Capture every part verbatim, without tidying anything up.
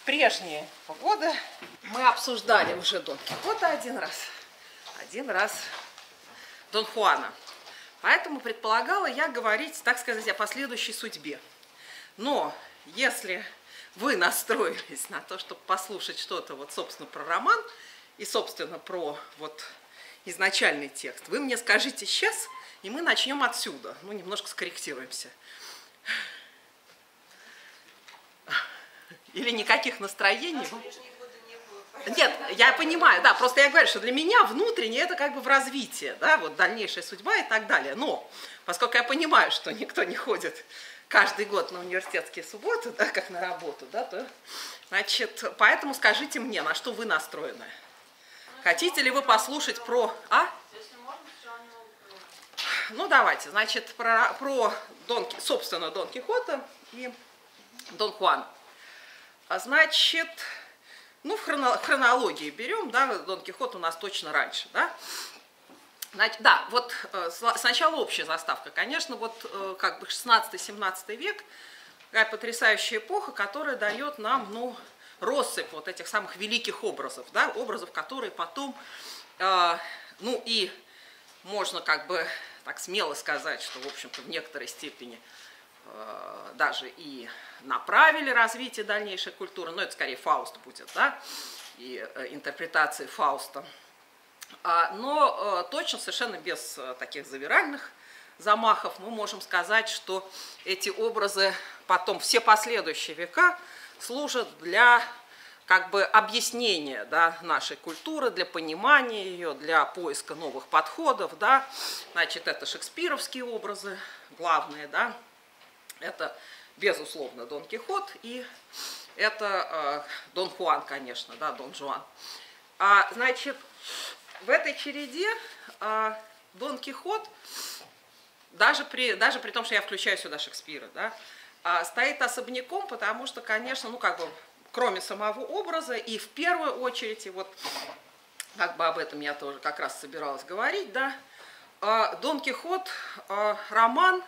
прежние годы мы обсуждали уже Дон Кихота один раз, один раз Дон Хуана. Поэтому предполагала я говорить, так сказать, о последующей судьбе. Но если вы настроились на то, чтобы послушать что-то, вот, собственно, про роман и, собственно, про вот изначальный текст, вы мне скажите сейчас, и мы начнем отсюда. Ну, немножко скорректируемся. Или никаких настроений? Нет, я понимаю, да, просто я говорю, что для меня внутренне это как бы в развитии, да, вот дальнейшая судьба и так далее. Но, поскольку я понимаю, что никто не ходит каждый год на университетские субботы, да, как на работу, да, то, значит, поэтому скажите мне, на что вы настроены. Хотите ли вы послушать про... А? Ну, давайте, значит, про, про Дон, собственно, Дон Кихота и Дон Хуана. Значит, ну, в хронологии берем, да, Дон Кихот у нас точно раньше, да. Значит, да, вот сначала общая заставка. Конечно, вот как бы шестнадцатый-семнадцатый век, такая потрясающая эпоха, которая дает нам, ну, россыпь вот этих самых великих образов, да, образов, которые потом, э, ну, и можно как бы так смело сказать, что, в общем-то, в некоторой степени э, даже и направили развитие дальнейшей культуры, но это скорее Фауст будет, да, и э, интерпретации Фауста. А, но э, точно, совершенно без э, таких завиральных замахов мы можем сказать, что эти образы потом все последующие века служат для как бы объяснения, да, нашей культуры, для понимания ее, для поиска новых подходов, да. Значит, это шекспировские образы главные, да, это, безусловно, Дон Кихот и это э, Дон Хуан, конечно, да, Дон Жуан. А, значит, в этой череде э, Дон Кихот, даже при, даже при том, что я включаю сюда Шекспира, да, э, стоит особняком, потому что, конечно, ну как бы, кроме самого образа, и в первую очередь, и вот как бы об этом я тоже как раз собиралась говорить, да, э, Дон Кихот, э, роман,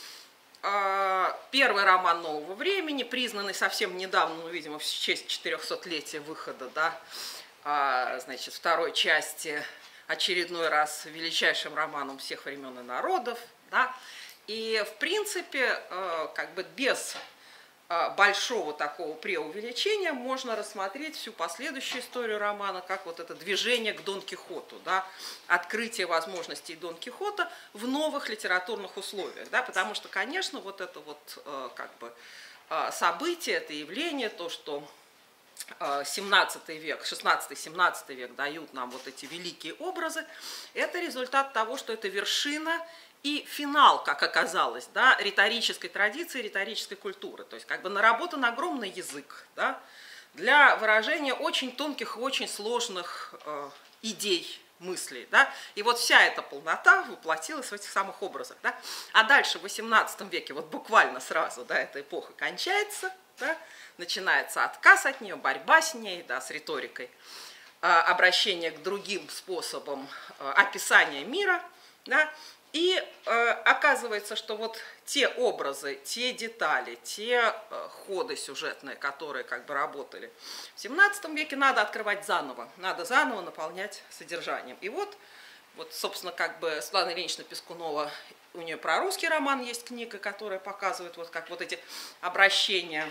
э, первый роман нового времени, признанный совсем недавно, ну, видимо, в честь четырехсотлетия выхода, да, значит, второй части очередной раз величайшим романом всех времен и народов, да, и в принципе как бы без большого такого преувеличения можно рассмотреть всю последующую историю романа как вот это движение к Дон Кихоту, да, открытие возможностей Дон Кихота в новых литературных условиях, да, потому что, конечно, вот это вот как бы событие, это явление, то, что семнадцатый век, шестнадцатый-семнадцатый век дают нам вот эти великие образы, это результат того, что это вершина и финал, как оказалось, да, риторической традиции, риторической культуры. То есть как бы наработан огромный язык, да, для выражения очень тонких и очень сложных э, идей, мыслей. Да? И вот вся эта полнота воплотилась в этих самых образах. Да? А дальше в восемнадцатом веке, вот буквально сразу, да, эта эпоха кончается, да, начинается отказ от нее, борьба с ней, да, с риторикой, обращение к другим способам описания мира. Да, и э, оказывается, что вот те образы, те детали, те э, ходы сюжетные, которые как бы работали в семнадцатом веке, надо открывать заново, надо заново наполнять содержанием. И вот, вот собственно, как бы Светлана Ильинична Пискунова, у нее про русский роман есть книга, которая показывает вот как вот эти обращения,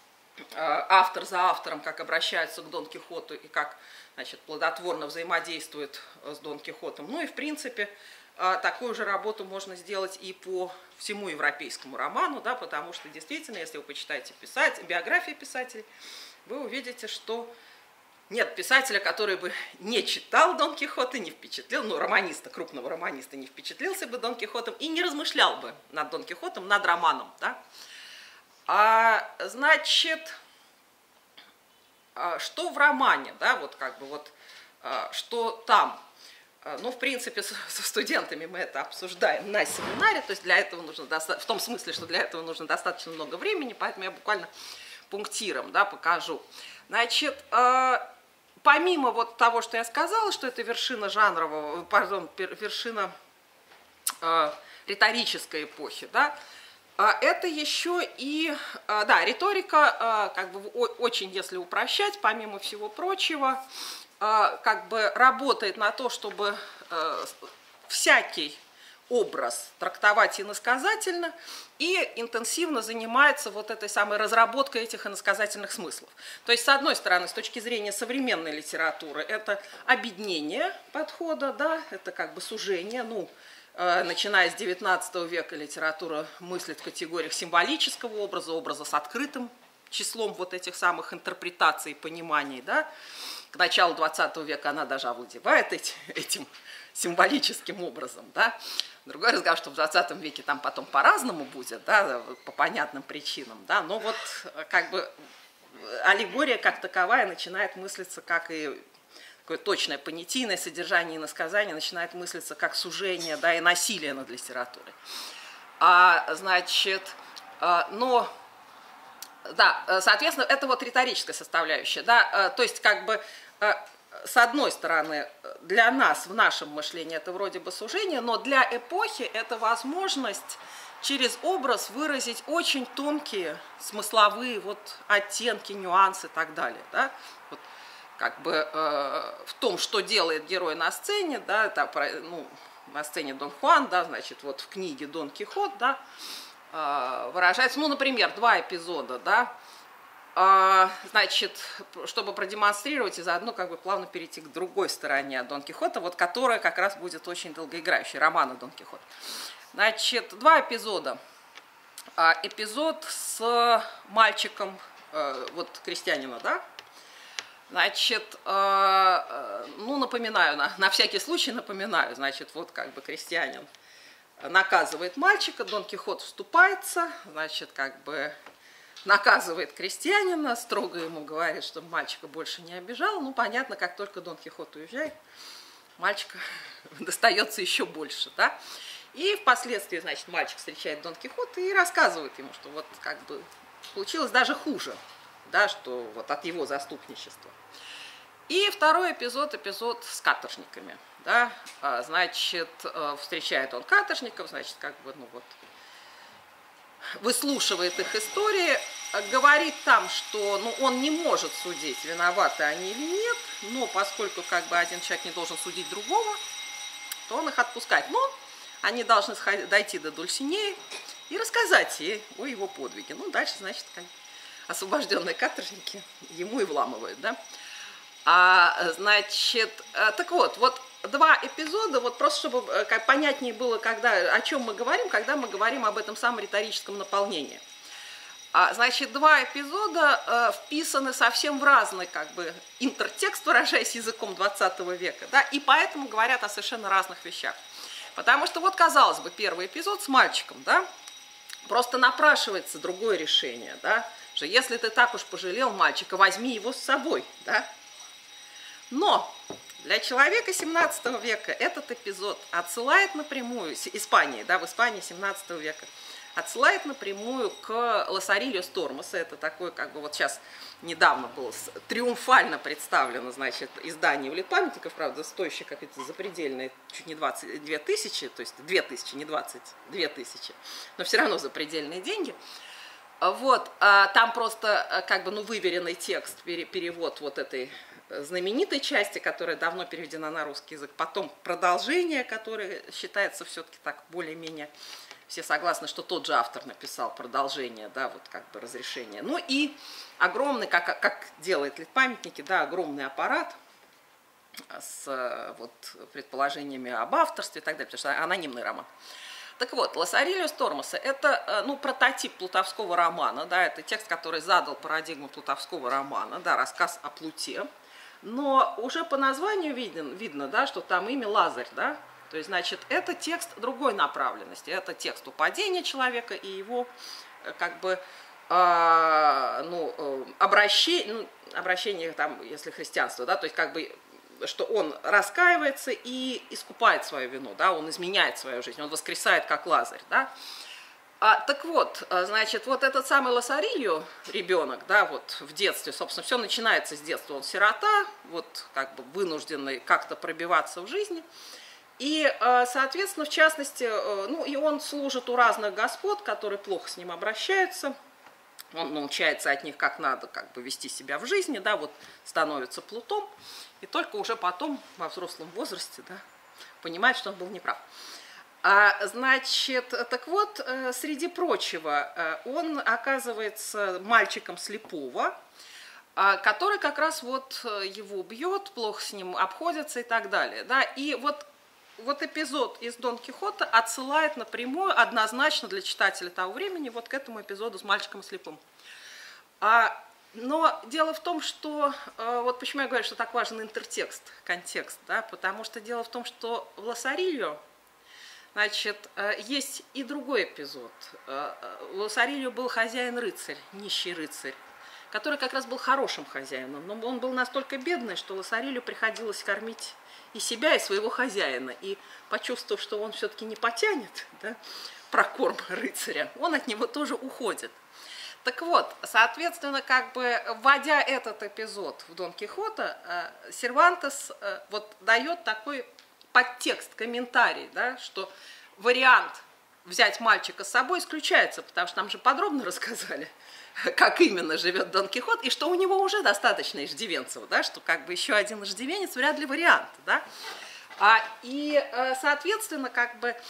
автор за автором, как обращаются к Дон Кихоту и как, значит, плодотворно взаимодействует с Дон Кихотом. Ну и, в принципе, такую же работу можно сделать и по всему европейскому роману, да, потому что, действительно, если вы почитаете писать, биографии писателей, вы увидите, что нет писателя, который бы не читал Дон Кихота, не впечатлил, ну, романиста, крупного романиста, не впечатлился бы Дон Кихотом и не размышлял бы над Дон Кихотом, над романом, да. А, значит, что в романе, да, вот как бы вот, что там, ну, в принципе, со студентами мы это обсуждаем на семинаре, то есть для этого нужно, в том смысле, что для этого нужно достаточно много времени, поэтому я буквально пунктиром, да, покажу. Значит, помимо вот того, что я сказала, что это вершина жанрового, пардон, вершина риторической эпохи, да, это еще и, да, риторика, как бы очень, если упрощать, помимо всего прочего, как бы работает на то, чтобы всякий образ трактовать иносказательно, и интенсивно занимается вот этой самой разработкой этих иносказательных смыслов. То есть, с одной стороны, с точки зрения современной литературы, это обеднение подхода, да, это как бы сужение, ну, э, начиная с девятнадцатого века литература мыслит в категориях символического образа, образа с открытым числом вот этих самых интерпретаций, пониманий, да. К началу двадцатого века она даже овладевает этим, этим символическим образом, да. Другой разговор, что в двадцатом веке там потом по-разному будет, да, по понятным причинам, да, но вот как бы аллегория как таковая начинает мыслиться как и такое точное понятийное содержание иносказания, начинает мыслиться как сужение, да, и насилие над литературой. А, значит, но, да, соответственно, это вот риторическая составляющая, да, то есть как бы с одной стороны, для нас, в нашем мышлении, это вроде бы сужение, но для эпохи это возможность через образ выразить очень тонкие смысловые вот оттенки, нюансы и так далее. Да? Вот, как бы э, в том, что делает герой на сцене, да, это, ну, на сцене Дон Хуан, да, значит, вот в книге Дон Кихот, да, э, выражается, ну, например, два эпизода, да, значит, чтобы продемонстрировать и заодно как бы плавно перейти к другой стороне Дон Кихота, вот которая как раз будет очень долгоиграющей, романа Дон Кихот. Значит, два эпизода. Эпизод с мальчиком, вот крестьянина, да, значит, ну, напоминаю, на, на всякий случай напоминаю, значит, вот как бы крестьянин наказывает мальчика, Дон Кихот вступается, значит, как бы наказывает крестьянина, строго ему говорит, чтобы мальчика больше не обижал. Ну, понятно, как только Дон Кихот уезжает, мальчика достается еще больше, да. И впоследствии, значит, мальчик встречает Дон Кихота и рассказывает ему, что вот как бы получилось даже хуже, да, что вот от его заступничества. И второй эпизод, эпизод с каторжниками, да, значит, встречает он каторжников, значит, как бы, ну вот, выслушивает их истории, говорит там, что ну, он не может судить, виноваты они или нет, но поскольку как бы один человек не должен судить другого, то он их отпускает. Но они должны дойти до Дульсинеи и рассказать ей о его подвиге. Ну, дальше, значит, как освобожденные каторжники ему и вламывают, да. А, значит, так вот, вот два эпизода, вот просто чтобы как понятнее было, когда, о чем мы говорим, когда мы говорим об этом самом риторическом наполнении. А, значит, два эпизода э, вписаны совсем в разный как бы интертекст, выражаясь языком двадцатого века, да, и поэтому говорят о совершенно разных вещах. Потому что вот, казалось бы, первый эпизод с мальчиком, да, просто напрашивается другое решение, да, что если ты так уж пожалел мальчика, возьми его с собой, да. Но для человека семнадцатого века этот эпизод отсылает напрямую, Испании, да, в Испании семнадцатого века, отсылает напрямую к Лосарильо с Тормоса. Это такое, как бы вот сейчас недавно было триумфально представлено, значит, издание «Улик памятников», правда, стоящее как-то запредельное, чуть не двадцать две тысячи, то есть две тысячи, не двадцать две тысячи, но все равно запредельные деньги. Вот, там просто как бы, ну, выверенный текст, перевод вот этой знаменитой части, которая давно переведена на русский язык, потом продолжение, которое считается все-таки так более-менее, все согласны, что тот же автор написал продолжение, да, вот как бы разрешение. Ну и огромный, как, как делает Литпамятники, да, огромный аппарат с вот предположениями об авторстве и так далее, потому что анонимный роман. Так вот, Лосарильо с Тормоса – это, ну, прототип плутовского романа, да, это текст, который задал парадигму плутовского романа, да, рассказ о Плуте. Но уже по названию видно, видно, да, что там имя Лазарь, да, то есть, значит, это текст другой направленности, это текст упадения человека и его, как бы, э, ну, обращение, ну, обращение, там, если христианство, да, то есть, как бы, что он раскаивается и искупает свою вину, да, он изменяет свою жизнь, он воскресает как Лазарь, да. А, так вот, значит, вот этот самый Лосарильо, ребенок, да, вот в детстве, собственно, все начинается с детства, он сирота, вот как бы вынужденный как-то пробиваться в жизни, И, соответственно, в частности, ну, и он служит у разных господ, которые плохо с ним обращаются. Он научается от них, как надо как бы вести себя в жизни, да, вот становится плутом, и только уже потом, во взрослом возрасте, да, понимает, что он был неправ. А, значит, так вот, среди прочего, он оказывается мальчиком слепого, который как раз вот его бьет, плохо с ним обходится и так далее, да, и вот Вот эпизод из Дон Кихота отсылает напрямую, однозначно для читателя того времени, вот к этому эпизоду с мальчиком слепым. А, но дело в том, что, вот почему я говорю, что так важен интертекст, контекст, да, потому что дело в том, что в Лосарильо, значит, есть и другой эпизод. У Лосарильо был хозяин-рыцарь, нищий рыцарь, который как раз был хорошим хозяином, но он был настолько бедный, что Лосарильо приходилось кормить и себя, и своего хозяина. И почувствовав, что он все-таки не потянет, да, прокорм рыцаря, он от него тоже уходит. Так вот, соответственно, как бы вводя этот эпизод в Дон Кихота, Сервантес вот дает такой подтекст, комментарий, да, что вариант взять мальчика с собой исключается, потому что нам же подробно рассказали, как именно живет Дон Кихот, и что у него уже достаточно иждивенцев, да, что как бы еще один иждивенец вряд ли вариант. Да? А, и, соответственно, как бы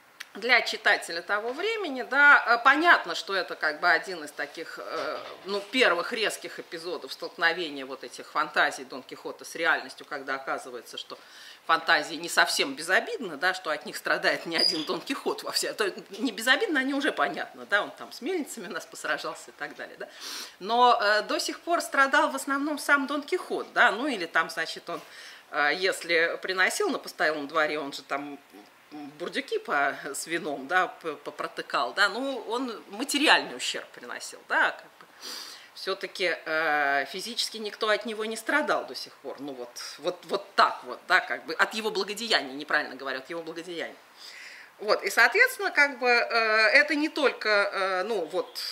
для читателя того времени, да, понятно, что это как бы один из таких, ну, первых резких эпизодов столкновения вот этих фантазий Дон Кихота с реальностью, когда оказывается, что фантазии не совсем безобидны, да, что от них страдает не один Дон Кихот во все. То не безобидно, они уже понятно, да, он там с мельницами у нас посражался и так далее, да. Но э, до сих пор страдал в основном сам Дон Кихот, да, ну или там, значит, он, э, если приносил на постоялом дворе, он же там бурдюки по, с вином, да, попротыкал, да, ну он материальный ущерб приносил, да, как бы. Все-таки э, физически никто от него не страдал до сих пор. Ну вот, вот, вот так вот, да, как бы от его благодеяния, неправильно говорю, от его благодеяния. Вот, и, соответственно, как бы э, это не только, э, ну вот,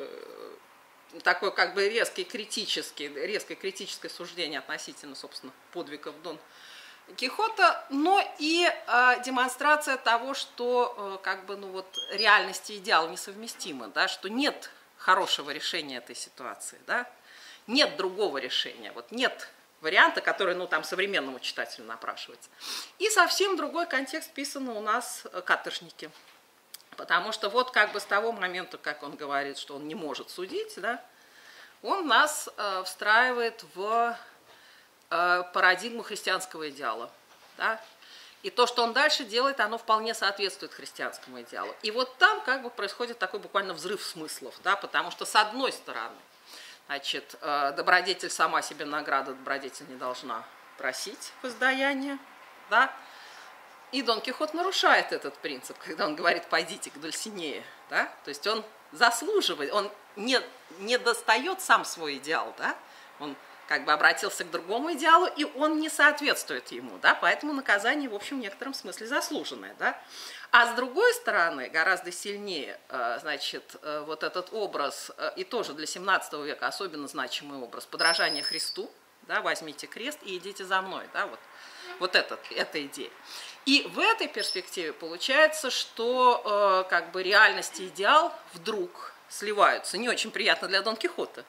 э, такое как бы резкое критическое, резкое критическое суждение относительно, собственно, подвигов Дон Кихота, но и э, демонстрация того, что э, как бы, ну вот, реальность и идеал несовместимы, да, что нет хорошего решения этой ситуации, да? Нет другого решения, вот нет варианта, который, ну, там, современному читателю напрашивается. И совсем другой контекст писаны у нас каторжники, потому что вот как бы с того момента, как он говорит, что он не может судить, да, он нас э, встраивает в э, парадигму христианского идеала, да? И то, что он дальше делает, оно вполне соответствует христианскому идеалу. И вот там как бы происходит такой буквально взрыв смыслов, да, потому что с одной стороны, значит, добродетель сама себе награды, добродетель не должна просить воздаяние, да, и Дон Кихот нарушает этот принцип, когда он говорит «пойдите к Дульсинее», да, то есть он заслуживает, он не, не достает сам свой идеал, да, он как бы обратился к другому идеалу, и он не соответствует ему, да, поэтому наказание, в общем, в некотором смысле заслуженное, да. А с другой стороны, гораздо сильнее, значит, вот этот образ, и тоже для семнадцатого века особенно значимый образ, подражания Христу, да, возьмите крест и идите за мной, да, вот, вот этот, эта идея. И в этой перспективе получается, что как бы реальность и идеал вдруг сливаются, не очень приятно для Дон Кихота,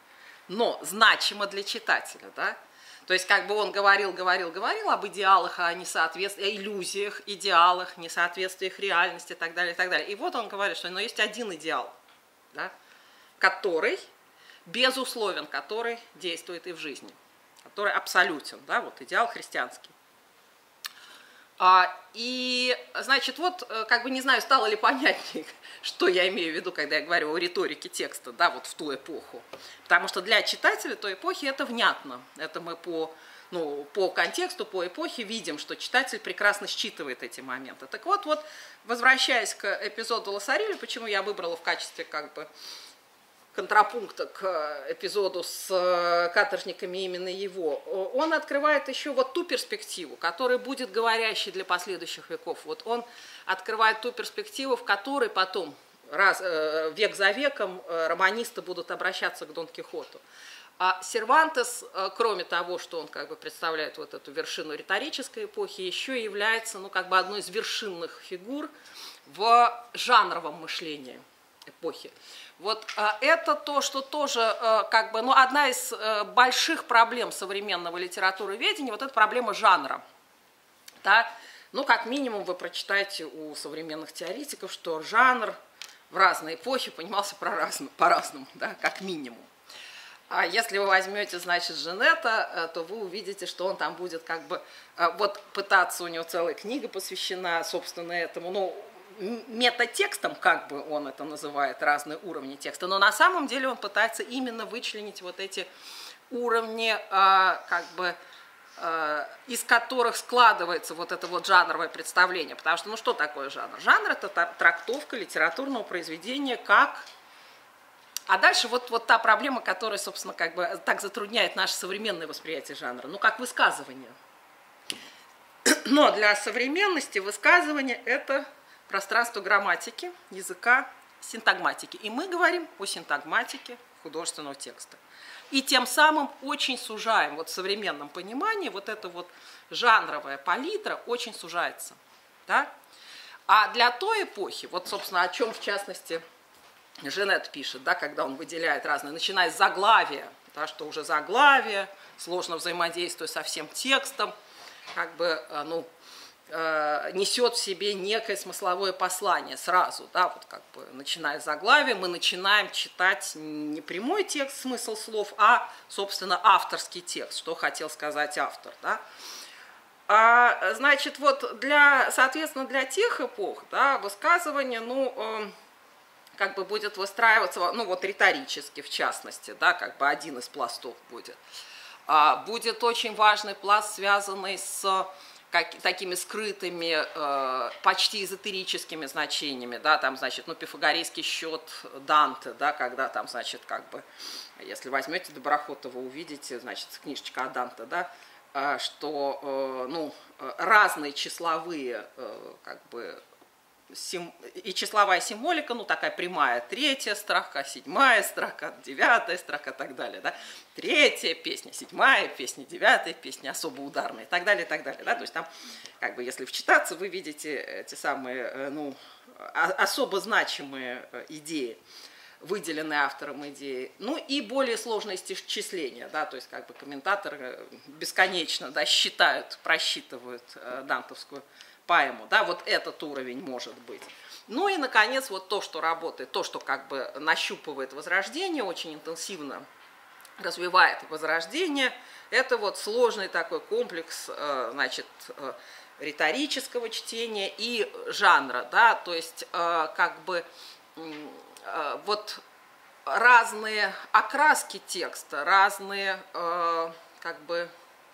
но значимо для читателя, да? То есть как бы он говорил, говорил, говорил об идеалах, о несоответствии, о иллюзиях, идеалах, несоответствиях реальности и так далее, и так далее. И вот он говорит, что ну, есть один идеал, да, который безусловен, который действует и в жизни, который абсолютен, да, вот идеал христианский. А, и, значит, вот, как бы не знаю, стало ли понятнее, что я имею в виду, когда я говорю о риторике текста, да, вот в ту эпоху. Потому что для читателя той эпохи это внятно. Это мы по, ну, по контексту, по эпохе видим, что читатель прекрасно считывает эти моменты. Так вот, вот, возвращаясь к эпизоду Лосарильо, почему я выбрала в качестве, как бы, контрапункта к эпизоду с каторжниками именно его, он открывает еще вот ту перспективу, которая будет говорящей для последующих веков. Вот он открывает ту перспективу, в которой потом, раз, век за веком, романисты будут обращаться к Дон Кихоту. А Сервантес, кроме того, что он как бы представляет вот эту вершину риторической эпохи, еще и является, ну, как бы одной из вершинных фигур в жанровом мышлении эпохи. Вот это то, что тоже как бы, ну, одна из больших проблем современного литературоведения, вот эта проблема жанра. Да? Ну, как минимум, вы прочитаете у современных теоретиков, что жанр в разные эпохи понимался по-разному, да, как минимум. А если вы возьмете, значит, Женета, то вы увидите, что он там будет как бы, вот пытаться, у него целая книга посвящена, собственно, этому, ну, метатекстом, как бы он это называет, разные уровни текста, но на самом деле он пытается именно вычленить вот эти уровни, как бы, из которых складывается вот это вот жанровое представление, потому что, ну, что такое жанр? Жанр – это трактовка литературного произведения как… А дальше вот, вот та проблема, которая, собственно, как бы так затрудняет наше современное восприятие жанра, ну, как высказывание. Но для современности высказывание – это пространство грамматики, языка, синтагматики. И мы говорим о синтагматике художественного текста. И тем самым очень сужаем, вот в современном понимании, вот эта вот жанровая палитра очень сужается. Да? А для той эпохи, вот, собственно, о чем, в частности, Женет пишет, да, когда он выделяет разные, начиная с заглавия, да, что уже заглавие, сложно взаимодействуя со всем текстом, как бы, ну, э, несет в себе некое смысловое послание сразу, да, вот как бы, начиная с заглавия, мы начинаем читать не прямой текст, смысл слов, а, собственно, авторский текст, что хотел сказать автор, да. А, значит, вот для, соответственно, для тех эпох, да, высказывание, ну, э, как бы будет выстраиваться, ну вот риторически в частности, да, как бы один из пластов будет. А, будет очень важный пласт, связанный с как, такими скрытыми, э, почти эзотерическими значениями, да, там, значит, ну, пифагорейский счет Данте, да, когда там, значит, как бы, если возьмете Доброхотова, увидите, значит, книжечка о Данте, да, э, что, э, ну, разные числовые, э, как бы, и числовая символика, ну, такая прямая, третья строка, седьмая строка, девятая строка и так далее, да, третья песня, седьмая песня, девятая песня, особо ударная и так далее, и так далее, да, то есть там, как бы, если вчитаться, вы видите эти самые, ну, особо значимые идеи, выделенные автором идеи, ну, и более сложные числения, да, то есть, как бы, комментаторы бесконечно, да, считают, просчитывают дантовскую поэму, да, вот этот уровень может быть. Ну и, наконец, вот то, что работает, то, что как бы нащупывает возрождение, очень интенсивно развивает возрождение, это вот сложный такой комплекс, значит, риторического чтения и жанра, да, то есть как бы вот разные окраски текста, разные как бы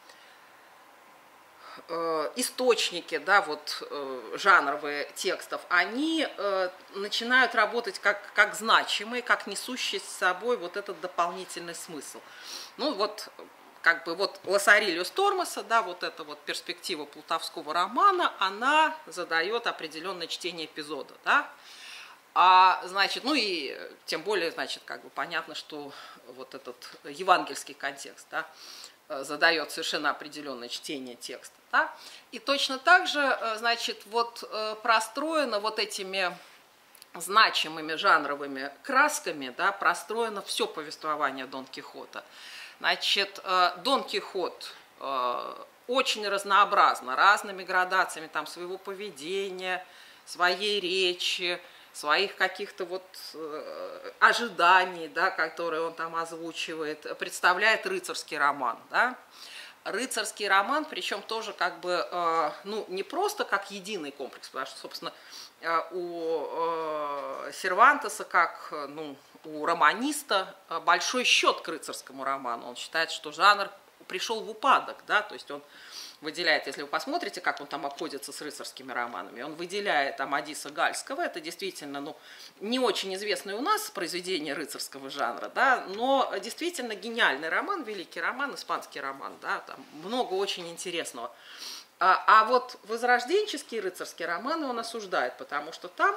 источники, да, вот, жанровые текстов, они э, начинают работать как, как значимые, как несущие с собой вот этот дополнительный смысл. Ну вот, как бы вот Лассарилиус Тормоса, да, вот эта вот перспектива плутовского романа, она задает определенное чтение эпизода, да. А, значит, ну и тем более, значит, как бы понятно, что вот этот евангельский контекст, да, задает совершенно определенное чтение текста. Да? И точно так же, значит, вот простроено вот этими значимыми жанровыми красками, да, простроено все повествование Дон Кихота. Значит, Дон Кихот очень разнообразно, разными градациями там, своего поведения, своей речи, своих каких-то вот э, ожиданий, да, которые он там озвучивает, представляет рыцарский роман, да. Рыцарский роман, причем тоже как бы, э, ну, не просто как единый комплекс, потому что, собственно, э, у э, Сервантеса, как, ну, у романиста, большой счет к рыцарскому роману. Он считает, что жанр пришел в упадок, да, то есть он выделяет, если вы посмотрите, как он там обходится с рыцарскими романами, он выделяет Амадиса Гальского, это действительно, ну, не очень известное у нас произведение рыцарского жанра, да, но действительно гениальный роман, великий роман, испанский роман, да, там много очень интересного. А, а вот возрожденческие рыцарские романы он осуждает, потому что там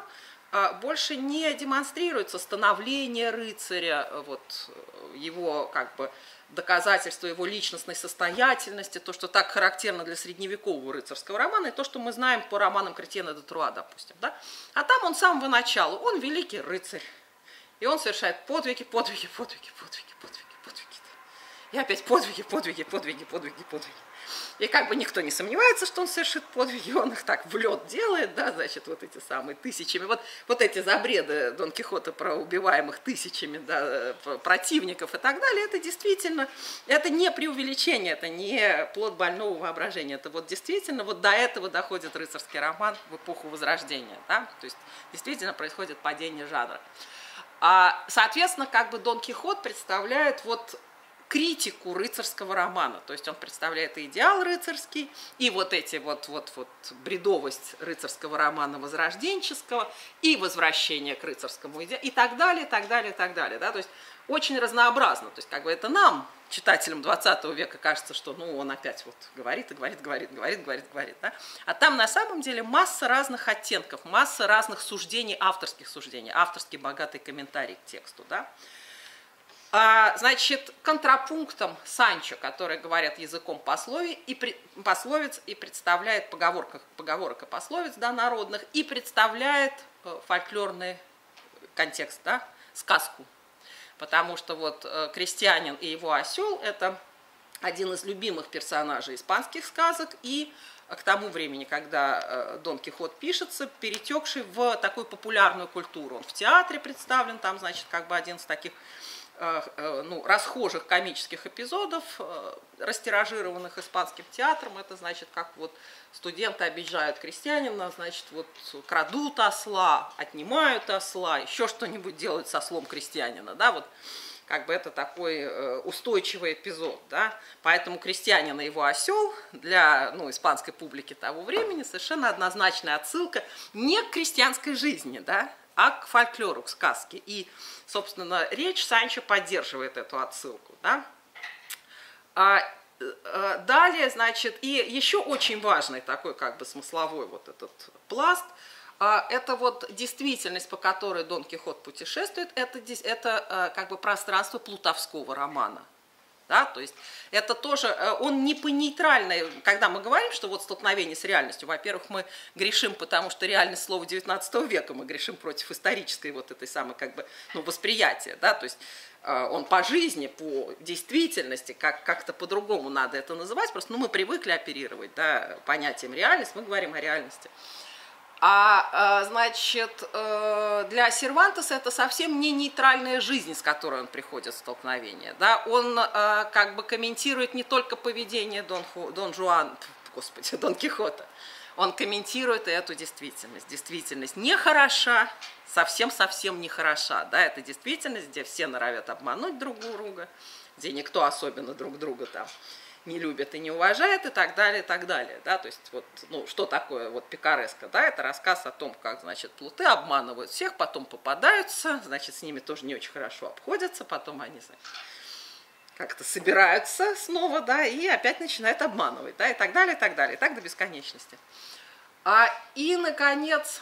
больше не демонстрируется становление рыцаря, вот, его как бы доказательство его личностной состоятельности, то, что так характерно для средневекового рыцарского романа, и то, что мы знаем по романам Кретьена де Труа, допустим. Да? А там он с самого начала, он великий рыцарь, и он совершает подвиги, подвиги, подвиги, подвиги, подвиги, подвиги. И опять подвиги, подвиги, подвиги, подвиги, подвиги. И как бы никто не сомневается, что он совершит подвиги, он их так в лед делает, да, значит, вот эти самые тысячами, вот, вот эти забреды Дон Кихота про убиваемых тысячами, да, противников и так далее, это действительно, это не преувеличение, это не плод больного воображения, это вот действительно, вот до этого доходит рыцарский роман в эпоху Возрождения, да, то есть действительно происходит падение жанра. А, соответственно, как бы Дон Кихот представляет вот критику рыцарского романа, то есть он представляет и идеал рыцарский, и вот эти вот, вот, вот бредовость рыцарского романа возрожденческого, и возвращение к рыцарскому идеалу, и так далее, и так далее, и так далее, да, то есть очень разнообразно, то есть как бы это нам, читателям двадцатого века, кажется, что ну он опять вот говорит и говорит, говорит, говорит, говорит, говорит, да, а там на самом деле масса разных оттенков, масса разных суждений, авторских суждений, авторский богатый комментарий к тексту, да. А, значит, контрапунктом Санчо, который говорят языком пословий и при, пословиц и представляет поговорок, поговорок и пословиц, да, народных, и представляет э, фольклорный контекст, да, сказку. Потому что вот э, крестьянин и его осел – это один из любимых персонажей испанских сказок, и к тому времени, когда э, Дон Кихот пишется, перетекший в такую популярную культуру. Он в театре представлен, там, значит, как бы один из таких ну, расхожих комических эпизодов, растиражированных испанским театром. Это значит, как вот студенты обижают крестьянина, значит, вот крадут осла, отнимают осла, еще что-нибудь делают со ослом крестьянина, да, вот как бы это такой устойчивый эпизод, да, поэтому крестьянин и его осел для, ну, испанской публики того времени совершенно однозначная отсылка не к крестьянской жизни, да, а к фольклору, к сказке. И, собственно, речь Санчо поддерживает эту отсылку. Да? А, а, далее, значит, и еще очень важный такой как бы смысловой вот этот пласт, а, это вот действительность, по которой Дон Кихот путешествует, это, это а, как бы пространство плутовского романа. Да, то есть это тоже, он не по нейтральной, когда мы говорим, что вот столкновение с реальностью, во-первых, мы грешим, потому что реальность слова девятнадцатого века, мы грешим против исторической вот этой самой как бы, ну, восприятия, да, то есть он по жизни, по действительности, как, как-то по-другому надо это называть, просто ну, мы привыкли оперировать, да, понятием реальность, мы говорим о реальности. А, значит, для Сервантеса это совсем не нейтральная жизнь, с которой он приходит в столкновение. Да? Он как бы комментирует не только поведение Дон, Ху, Дон Жуан, господи, Дон Кихота, он комментирует и эту действительность. Действительность не хороша, совсем-совсем не хороша. Да? Это действительность, где все норовят обмануть друг друга, где никто особенно друг друга там не любят и не уважают, и так далее, и так далее. Да? То есть, вот, ну, что такое вот пикареска? Да? Это рассказ о том, как, значит, плуты обманывают всех, потом попадаются, значит, с ними тоже не очень хорошо обходятся, потом они, значит, как-то собираются снова, да, и опять начинают обманывать, да, и так далее, и так далее, и так до бесконечности. А, и, наконец,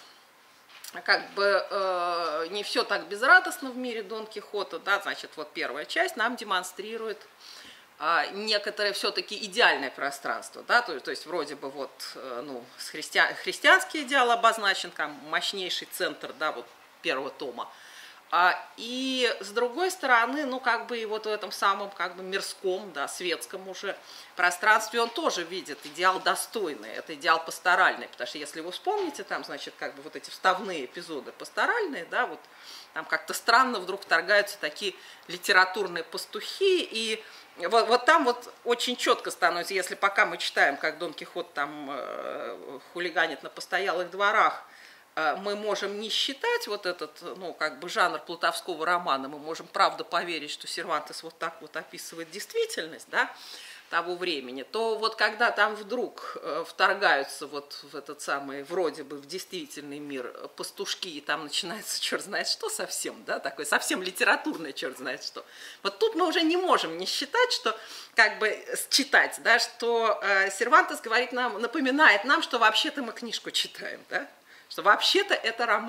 как бы э, не все так безрадостно в мире Дон Кихота, да, значит, вот первая часть нам демонстрирует некоторое все-таки идеальное пространство, да, то, то есть вроде бы вот, ну, христиан, христианский идеал обозначен, там мощнейший центр, да, вот первого тома, а, и с другой стороны, ну, как бы и вот в этом самом, как бы мирском, да, светском уже пространстве он тоже видит идеал достойный, это идеал пасторальный, потому что если вы вспомните, там, значит, как бы вот эти вставные эпизоды пасторальные, да, вот там как-то странно вдруг вторгаются такие литературные пастухи, и Вот, вот там вот очень четко становится, если пока мы читаем, как Дон Кихот там э, хулиганит на постоялых дворах, э, мы можем не считать вот этот, ну, как бы жанр плутовского романа, мы можем правда поверить, что Сервантес вот так вот описывает действительность, да, того времени, то вот когда там вдруг э, вторгаются вот в этот самый, вроде бы в действительный мир пастушки, и там начинается черт знает что совсем, да, такое совсем литературное черт знает что. Вот тут мы уже не можем не считать, что, как бы, читать, да, что э, Сервантес говорит нам, напоминает нам, что вообще-то мы книжку читаем, да, что вообще-то это роман,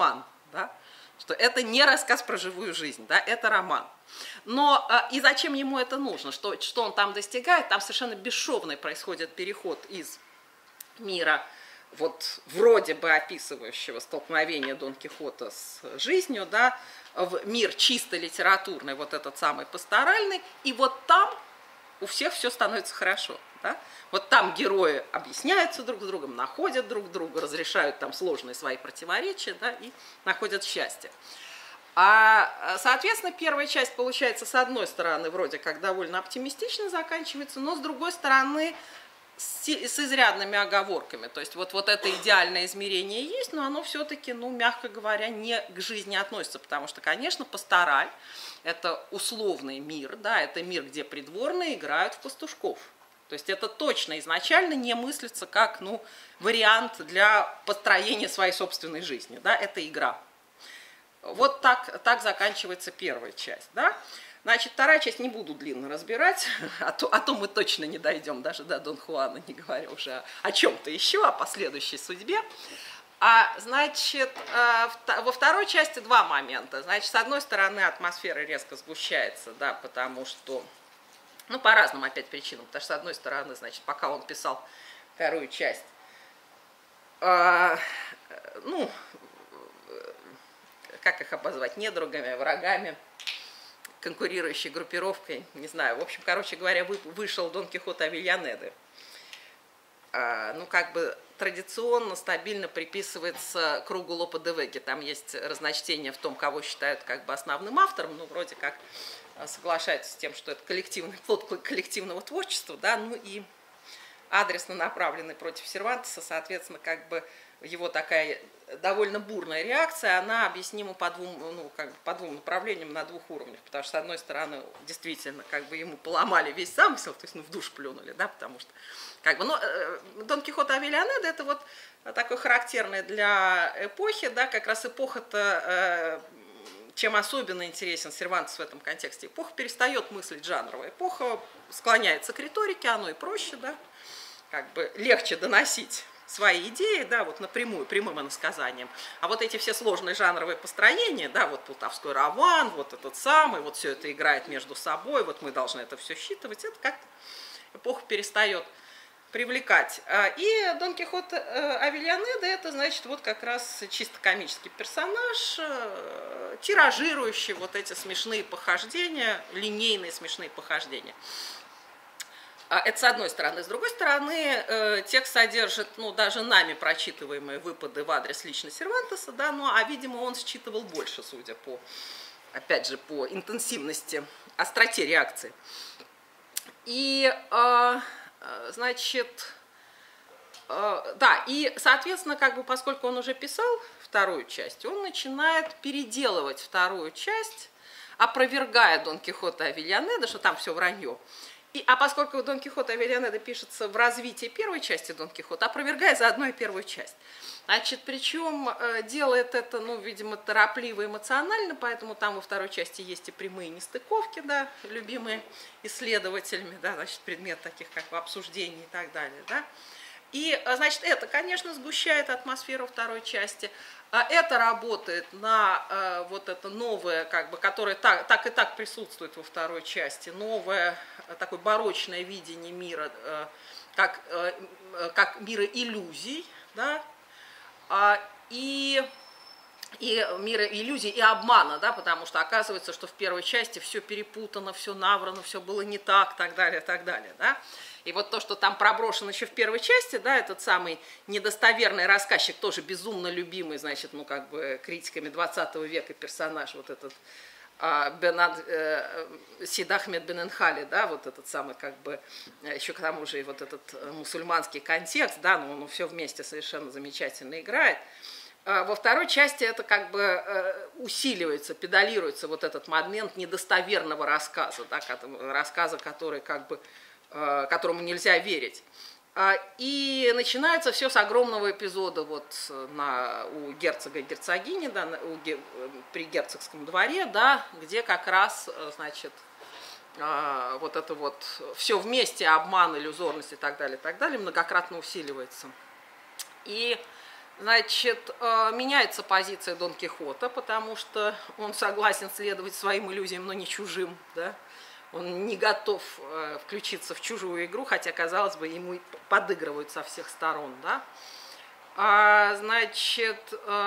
да? Что это не рассказ про живую жизнь, да, это роман. Но и зачем ему это нужно? Что, что он там достигает? Там совершенно бесшовный происходит переход из мира, вот вроде бы описывающего столкновение Дон Кихота с жизнью, да, в мир чисто литературный, вот этот самый пасторальный, и вот там у всех все становится хорошо. Да? Вот там герои объясняются друг с другом, находят друг друга, разрешают там сложные свои противоречия, да, и находят счастье. А, соответственно, первая часть получается, с одной стороны, вроде как довольно оптимистично заканчивается, но с другой стороны, с, с изрядными оговорками. То есть вот, вот это идеальное измерение есть, но оно все-таки, ну, мягко говоря, не к жизни относится, потому что, конечно, пастораль – это условный мир, да, это мир, где придворные играют в пастушков. То есть это точно изначально не мыслится как, ну, вариант для построения своей собственной жизни, да, это игра. Вот так, так заканчивается первая часть, да. Значит, вторая часть не буду длинно разбирать, а то, а то мы точно не дойдем даже до Дон Хуана, не говоря уже о, о чем-то еще, о последующей судьбе. А, значит, во второй части два момента. Значит, с одной стороны, атмосфера резко сгущается, да, потому что, ну, по разным опять причинам, потому что, с одной стороны, значит, пока он писал вторую часть, э, ну, как их обозвать, недругами, врагами, конкурирующей группировкой, не знаю, в общем, короче говоря, вышел Дон Кихот Авельянеды. А, ну, как бы традиционно, стабильно приписывается кругу Лопе де Веги. Там есть разночтение в том, кого считают как бы основным автором, ну, вроде как соглашаются с тем, что это коллективный плод коллективного творчества, да, ну и адресно направленный против Сервантеса, соответственно, как бы его такая довольно бурная реакция, она объяснима по двум, ну, как бы по двум направлениям на двух уровнях, потому что, с одной стороны, действительно, как бы ему поломали весь замысел, то есть, ну, в душ плюнули, да, потому что, как бы, ну, Дон Кихот Авельянеды, это вот такой характерный для эпохи, да, как раз эпоха-то, чем особенно интересен Сервантес в этом контексте, эпоха перестает мыслить жанрово, эпоха склоняется к риторике, оно и проще, да, как бы легче доносить свои идеи, да, вот напрямую, прямым иносказанием. А вот эти все сложные жанровые построения, да, вот Полтавской роман, вот этот самый, вот все это играет между собой, вот мы должны это все считывать, это как-то эпоха перестает привлекать. И Дон Кихот Авельянеды, это, значит, вот как раз чисто комический персонаж, тиражирующий вот эти смешные похождения, линейные смешные похождения. Это с одной стороны. С другой стороны, текст содержит, ну, даже нами прочитываемые выпады в адрес лично Сервантеса, да, ну, а, видимо, он считывал больше, судя по, опять же, по интенсивности, остроте реакции. И, значит, да, и, соответственно, как бы, поскольку он уже писал вторую часть, он начинает переделывать вторую часть, опровергая Дон Кихота Авельянеды, что там все вранье. И, а поскольку Дон Кихот Авельянеды пишется в развитии первой части Дон Кихота, опровергая заодно и первую часть. Значит, причем э, делает это, ну, видимо, торопливо, эмоционально, поэтому там во второй части есть и прямые нестыковки, да, любимые исследователями, да, значит, предмет таких как обсуждений и так далее, да. И, значит, это, конечно, сгущает атмосферу второй части. Это работает на э, вот это новое, как бы, которое так, так и так присутствует во второй части, новое такое барочное видение мира, э, как, э, как мира иллюзий, да, а, и, и мира иллюзий и обмана, да, потому что оказывается, что в первой части все перепутано, все наврано, все было не так, так далее, так далее, да. И вот то, что там проброшено еще в первой части, да, этот самый недостоверный рассказчик, тоже безумно любимый, значит, ну, как бы критиками двадцатого века персонаж, вот этот а, Бенад, э, Сид Ахмед бен Энхали, да, вот этот самый, как бы, еще к тому же и вот этот мусульманский контекст, да, ну, ну все вместе совершенно замечательно играет. А во второй части это как бы э, усиливается, педалируется вот этот момент недостоверного рассказа, да, рассказа, который как бы которому нельзя верить. И начинается все с огромного эпизода вот на, у герцога и герцогини, да, у, при герцогском дворе, да, где как раз, значит, вот это вот все вместе, обман, иллюзорность и так далее, и так далее, многократно усиливается. И Значит, меняется позиция Дон Кихота, потому что он согласен следовать своим иллюзиям, но не чужим, да? Он не готов включиться в чужую игру, хотя, казалось бы, ему подыгрывают со всех сторон, да? А, значит,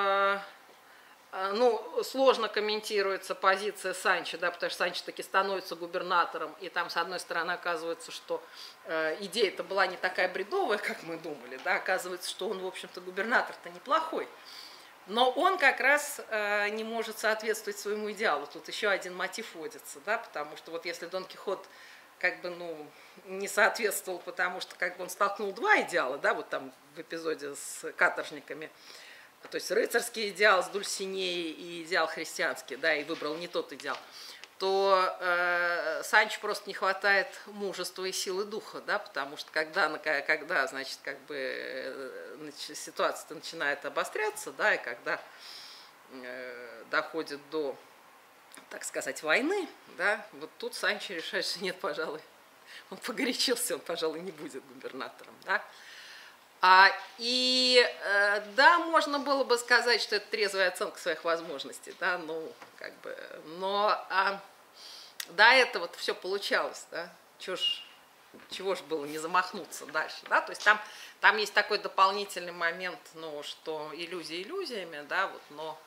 ну, сложно комментируется позиция Санчо, да, потому что Санчо таки становится губернатором, и там, с одной стороны, оказывается, что э, идея-то была не такая бредовая, как мы думали, да, оказывается, что он, в общем-то, губернатор-то неплохой, но он как раз э, не может соответствовать своему идеалу. Тут еще один мотив водится, да, потому что вот если Дон Кихот как бы, ну, не соответствовал, потому что как бы он столкнул два идеала, да, вот там в эпизоде с каторжниками, то есть рыцарский идеал с Дульсинеей и идеал христианский, да, и выбрал не тот идеал, то э, Санчо просто не хватает мужества и силы духа, да, потому что когда, когда значит, как бы э, ситуация начинает обостряться, да, и когда э, доходит до, так сказать, войны, да, вот тут Санчо решает, что нет, пожалуй, он погорячился, он, пожалуй, не будет губернатором, да. А, и э, да, можно было бы сказать, что это трезвая оценка своих возможностей, да, ну, как бы, но а, до этого все получалось, да, чего ж, чего ж было не замахнуться дальше, да, то есть там, там есть такой дополнительный момент, ну, что иллюзии иллюзиями, да, вот, но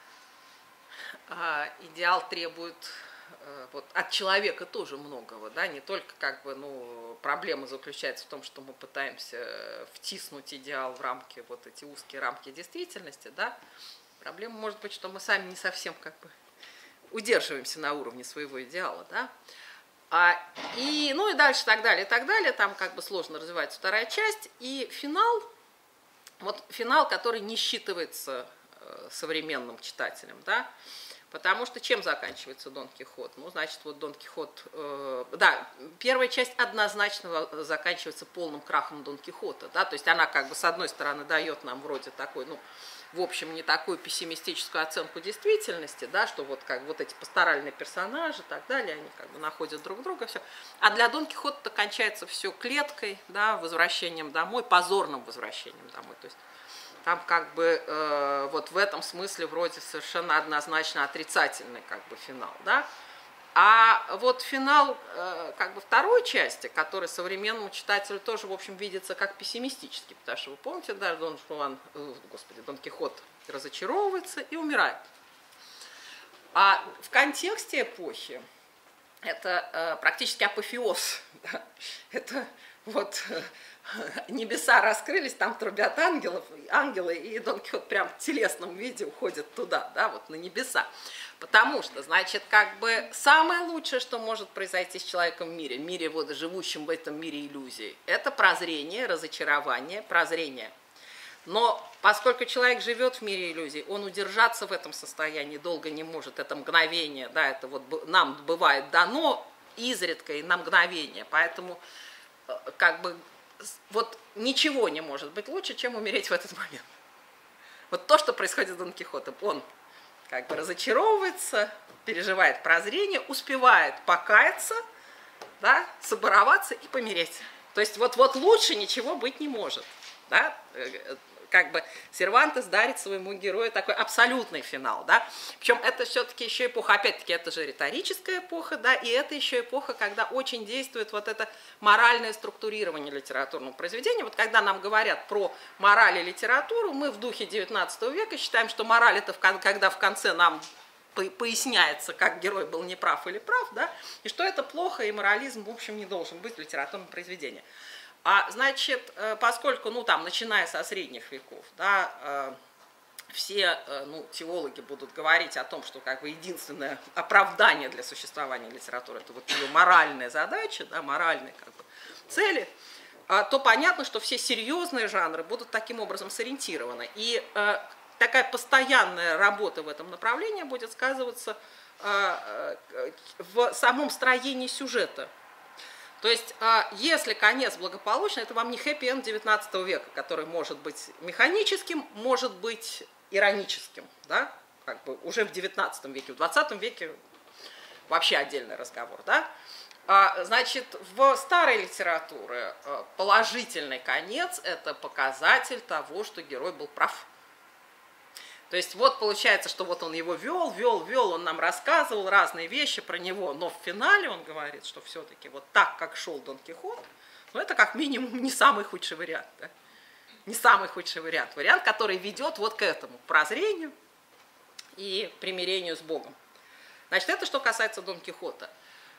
а, идеал требует вот, от человека тоже многого, да, не только как бы, ну, проблема заключается в том, что мы пытаемся втиснуть идеал в рамки, вот эти узкие рамки действительности, да, проблема может быть, что мы сами не совсем как бы удерживаемся на уровне своего идеала, да, а, и, ну и дальше так далее, и так далее, там как бы сложно развивается вторая часть, и финал, вот финал, который не считывается э, современным читателем, да. Потому что чем заканчивается Дон Кихот? Ну, значит, вот Дон Кихот... Э, да, первая часть однозначно заканчивается полным крахом Дон Кихота, да, то есть она как бы с одной стороны дает нам вроде такой, ну, в общем, не такую пессимистическую оценку действительности, да, что вот как вот эти пасторальные персонажи и так далее, они как бы находят друг друга, все. А для Дон Кихота кончается все клеткой, да, возвращением домой, позорным возвращением домой, то есть там как бы э, вот в этом смысле вроде совершенно однозначно отрицательный как бы финал, да. А вот финал э, как бы второй части, который современному читателю тоже, в общем, видится как пессимистический, потому что вы помните, да, Дон Жуан, э, господи, Дон Кихот разочаровывается и умирает. А в контексте эпохи это э, практически апофеоз, да? Это вот небеса раскрылись, там трубят ангелов, ангелы, и Дон Кихот прям в телесном виде уходит туда, да, вот на небеса. Потому что, значит, как бы самое лучшее, что может произойти с человеком в мире, в мире, вот, живущем в этом мире иллюзий, это прозрение, разочарование, прозрение. Но поскольку человек живет в мире иллюзий, он удержаться в этом состоянии долго не может, это мгновение, да, это вот нам бывает дано изредка и на мгновение, поэтому как бы вот ничего не может быть лучше, чем умереть в этот момент. Вот то, что происходит с Дон Кихотом, он как бы разочаровывается, переживает прозрение, успевает покаяться, да, собороваться и помереть. То есть вот, вот лучше ничего быть не может, да? Как бы Сервантес дарит своему герою такой абсолютный финал, да, причем это все-таки еще эпоха, опять-таки, это же риторическая эпоха, да, и это еще эпоха, когда очень действует вот это моральное структурирование литературного произведения. Вот когда нам говорят про мораль и литературу, мы в духе девятнадцатого века считаем, что мораль это когда в конце нам поясняется, как герой был неправ или прав, да, и что это плохо, и морализм, в общем, не должен быть в литературном произведении. А значит, поскольку, ну, там, начиная со средних веков, да, все, ну, теологи будут говорить о том, что, как бы, единственное оправдание для существования литературы – это вот ее моральная задача, да, моральные, как бы, цели, то понятно, что все серьезные жанры будут таким образом сориентированы. И такая постоянная работа в этом направлении будет сказываться в самом строении сюжета. То есть, если конец благополучный, это вам не хэппи-энд девятнадцатого века, который может быть механическим, может быть ироническим, да, как бы уже в девятнадцатом веке, в двадцатом веке вообще отдельный разговор, да. А, значит, в старой литературе положительный конец – это показатель того, что герой был прав. То есть вот получается, что вот он его вел, вел, вел, он нам рассказывал разные вещи про него, но в финале он говорит, что все-таки вот так, как шел Дон Кихот, ну это как минимум не самый худший вариант. Да? Не самый худший вариант. Вариант, который ведет вот к этому, к прозрению и примирению с Богом. Значит, это что касается Дон Кихота.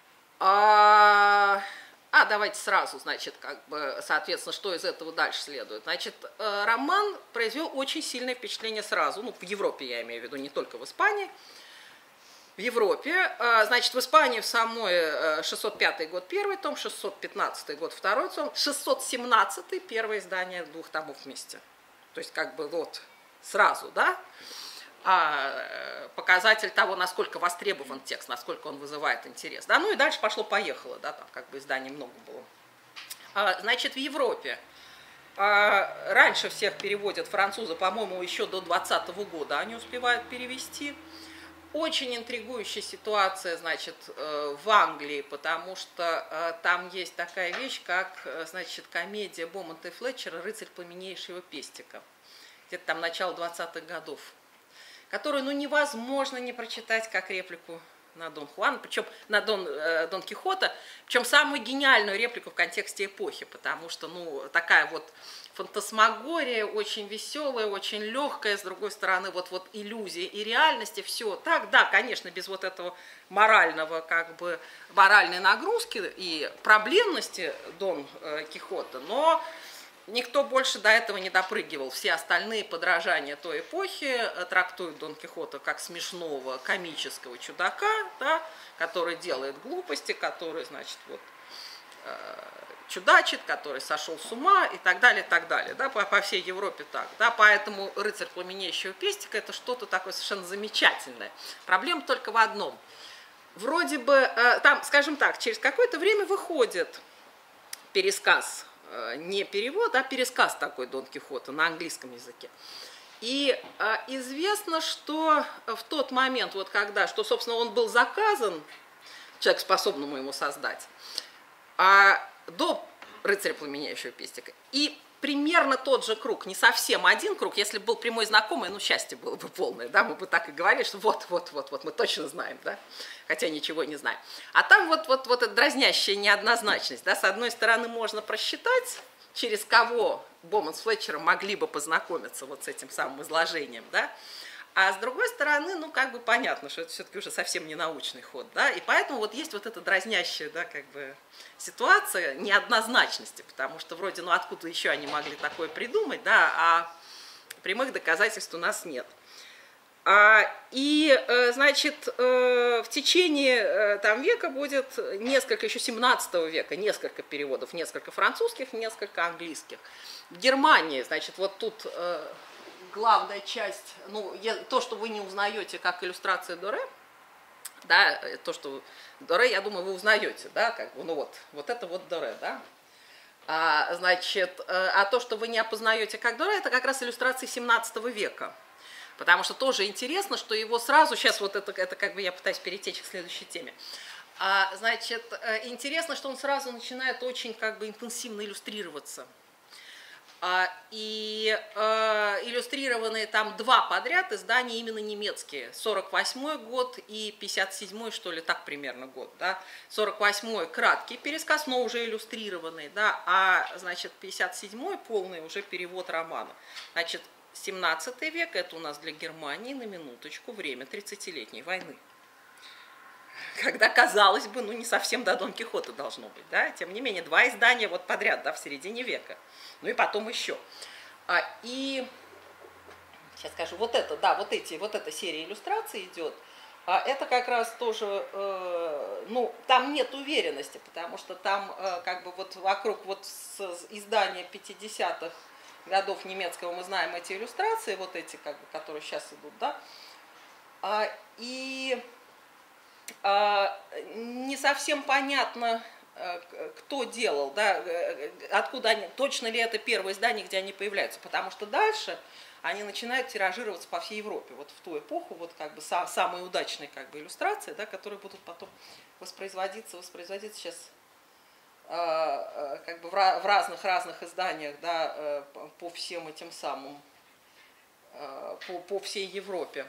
А, а давайте сразу, значит, как бы, соответственно, что из этого дальше следует. Значит, роман произвел очень сильное впечатление сразу, ну, в Европе я имею в виду, не только в Испании. В Европе, значит, в Испании в самой шестьсот пятый год первый том, шестьсот пятнадцатый год второй том, шестьсот семнадцатый первое издание двух томов вместе. То есть, как бы, вот, сразу, да? А показатель того, насколько востребован текст, насколько он вызывает интерес. Да? Ну и дальше пошло-поехало, да, там как бы изданий много было. А, значит, в Европе а, раньше всех переводят французы, по-моему, еще до двадцатого года они успевают перевести. Очень интригующая ситуация, значит, в Англии, потому что там есть такая вещь, как, значит, комедия Бомонта и Флетчера «Рыцарь пламеннейшего пестика». Где-то там начало двадцатых годов. Которую, ну, невозможно не прочитать как реплику на Дон Хуана, причем на Дон, э, Дон Кихота, причем самую гениальную реплику в контексте эпохи, потому что, ну, такая вот фантасмагория, очень веселая, очень легкая, с другой стороны, вот, вот иллюзия и реальности, все так, да, конечно, без вот этого морального, как бы, моральной нагрузки и проблемности Дон э, Кихота, но никто больше до этого не допрыгивал. Все остальные подражания той эпохи трактуют Дон Кихота как смешного, комического чудака, да, который делает глупости, который, значит, вот, э, чудачит, который сошел с ума и так далее, и так далее. Да, по, по всей Европе так. Да, поэтому «Рыцарь пламенеющего пестика» – это что-то такое совершенно замечательное. Проблема только в одном. Вроде бы, э, там, скажем так, через какое-то время выходит пересказ, не перевод, а пересказ такой Дон Кихота на английском языке. И э, известно, что в тот момент, вот когда, что, собственно, он был заказан, человек, способному ему создать, а до «Рыцаря пламенеющего пестика», и примерно тот же круг, не совсем один круг, если бы был прямой знакомый, ну, счастье было бы полное, да, мы бы так и говорили, что вот, вот, вот, вот, мы точно знаем, да, хотя ничего не знаем. А там вот, вот, вот эта дразнящая неоднозначность, да, с одной стороны можно просчитать, через кого Бомонт с Флетчером могли бы познакомиться вот с этим самым изложением, да, а с другой стороны, ну, как бы понятно, что это все-таки уже совсем не научный ход, да, и поэтому вот есть вот эта дразнящая, да, как бы ситуация неоднозначности, потому что вроде, ну, откуда еще они могли такое придумать, да, а прямых доказательств у нас нет. А, и, значит, в течение там века будет несколько, еще семнадцатого века, несколько переводов, несколько французских, несколько английских. В Германии, значит, вот тут главная часть, ну, то, что вы не узнаете как иллюстрации Доре, да, то, что Доре, я думаю, вы узнаете, да, как бы, ну вот, вот это вот Доре, да. А, значит, а то, что вы не опознаете как Доре, это как раз иллюстрации семнадцатого века. Потому что тоже интересно, что его сразу, сейчас вот это, это как бы я пытаюсь перетечь к следующей теме. А, значит, интересно, что он сразу начинает очень как бы интенсивно иллюстрироваться. А, и а, иллюстрированные там два подряд издания именно немецкие. сорок восьмой год и пятьдесят седьмой, что ли, так примерно год. Да? сорок восьмой краткий пересказ, но уже иллюстрированный, да? А, значит, пятьдесят седьмой полный уже перевод романа. Значит, семнадцатый век – это у нас для Германии, на минуточку, время тридцатилетней войны. Когда, казалось бы, ну не совсем до Дон Кихота должно быть, да, тем не менее, два издания вот подряд, да, в середине века, ну и потом еще. А, и, сейчас скажу, вот это, да, вот эти, вот эта серия иллюстраций идет, а это как раз тоже, э, ну, там нет уверенности, потому что там э, как бы вот вокруг вот с издания пятидесятых годов немецкого мы знаем эти иллюстрации, вот эти, как бы, которые сейчас идут, да, а, и а, не совсем понятно, кто делал, да, откуда они, точно ли это первое издание, где они появляются, потому что дальше они начинают тиражироваться по всей Европе. Вот в ту эпоху вот как бы са, самые удачные как бы иллюстрации, да, которые будут потом воспроизводиться, воспроизводиться сейчас э, как бы в разных-разных изданиях, да, э, по всем этим самым, э, по, по всей Европе.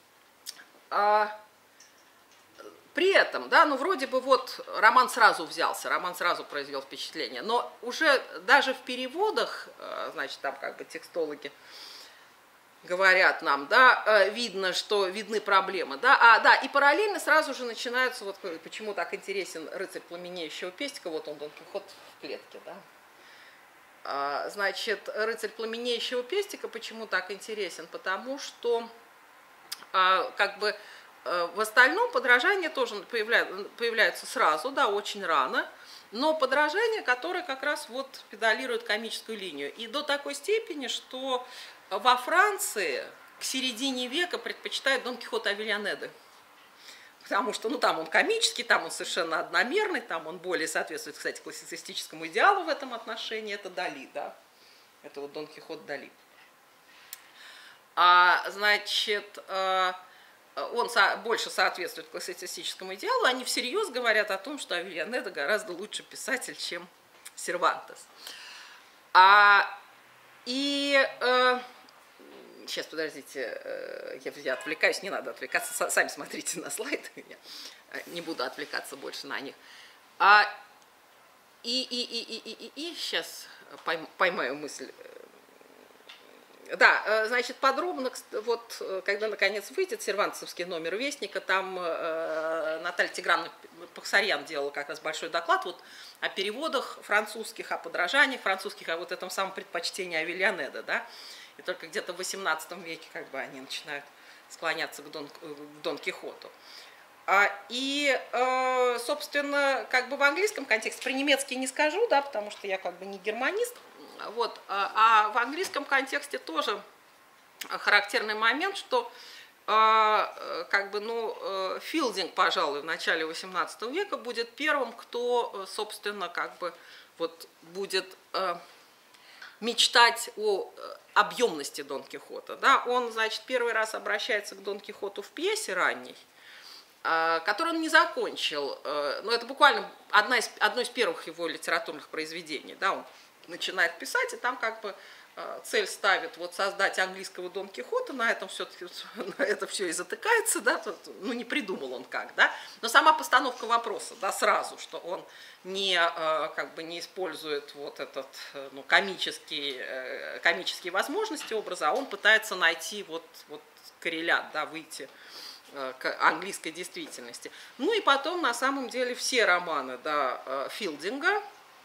А при этом, да, ну вроде бы вот роман сразу взялся, роман сразу произвел впечатление, но уже даже в переводах, э, значит, там как бы текстологи говорят нам, да, видно, что видны проблемы, да, а, да, и параллельно сразу же начинаются, вот почему так интересен «Рыцарь пламенеющего пестика», вот он, Дон Кихот в клетке, да, а, значит, «Рыцарь пламенеющего пестика» почему так интересен, потому что, а, как бы, в остальном подражания тоже появляются, появляются сразу, да, очень рано, но подражания, которые как раз вот педалируют комическую линию, и до такой степени, что во Франции к середине века предпочитают Дон Кихота Авельянеды. Потому что, ну, там он комический, там он совершенно одномерный, там он более соответствует, кстати, классицистическому идеалу в этом отношении. Это Дали, да. Это вот Дон Кихот Дали. А, значит, он больше соответствует классицистическому идеалу. Они всерьез говорят о том, что Авельянеда гораздо лучше писатель, чем Сервантес. А, и... Сейчас, подождите, я, я отвлекаюсь, не надо отвлекаться, сами смотрите на слайды, я не буду отвлекаться больше на них. А, и, и, и, и, и, и, и сейчас поймаю мысль. Да, значит, подробно, вот, когда наконец выйдет сервантесовский номер Вестника, там Наталья Тиграновна Пахсарьян делала как раз большой доклад вот о переводах французских, о подражаниях французских, о вот этом самом предпочтении Авельянеда, да. И только где-то в восемнадцатом веке как бы они начинают склоняться к Дон, к Дон Кихоту. А, и, э, собственно, как бы в английском контексте, про немецкий не скажу, да, потому что я как бы не германист, вот, а, а в английском контексте тоже характерный момент, что э, как бы, ну, э, Филдинг, пожалуй, в начале восемнадцатого века будет первым, кто, собственно, как бы вот будет... Э, мечтать о объемности Дон Кихота. Да? Он, значит, первый раз обращается к Дон Кихоту в пьесе ранней, которую он не закончил. Но это буквально одна из, одно из первых его литературных произведений. Да? Он начинает писать, и там как бы цель ставит вот создать английского Дон Кихота, на этом все-таки на это все и затыкается, да, тут, ну не придумал он как, да, но сама постановка вопроса, да, сразу, что он не как бы не использует вот этот, ну, комический, комические возможности образа, а он пытается найти вот, вот коррелят, да, выйти к английской действительности. Ну и потом на самом деле все романы, да, Филдинга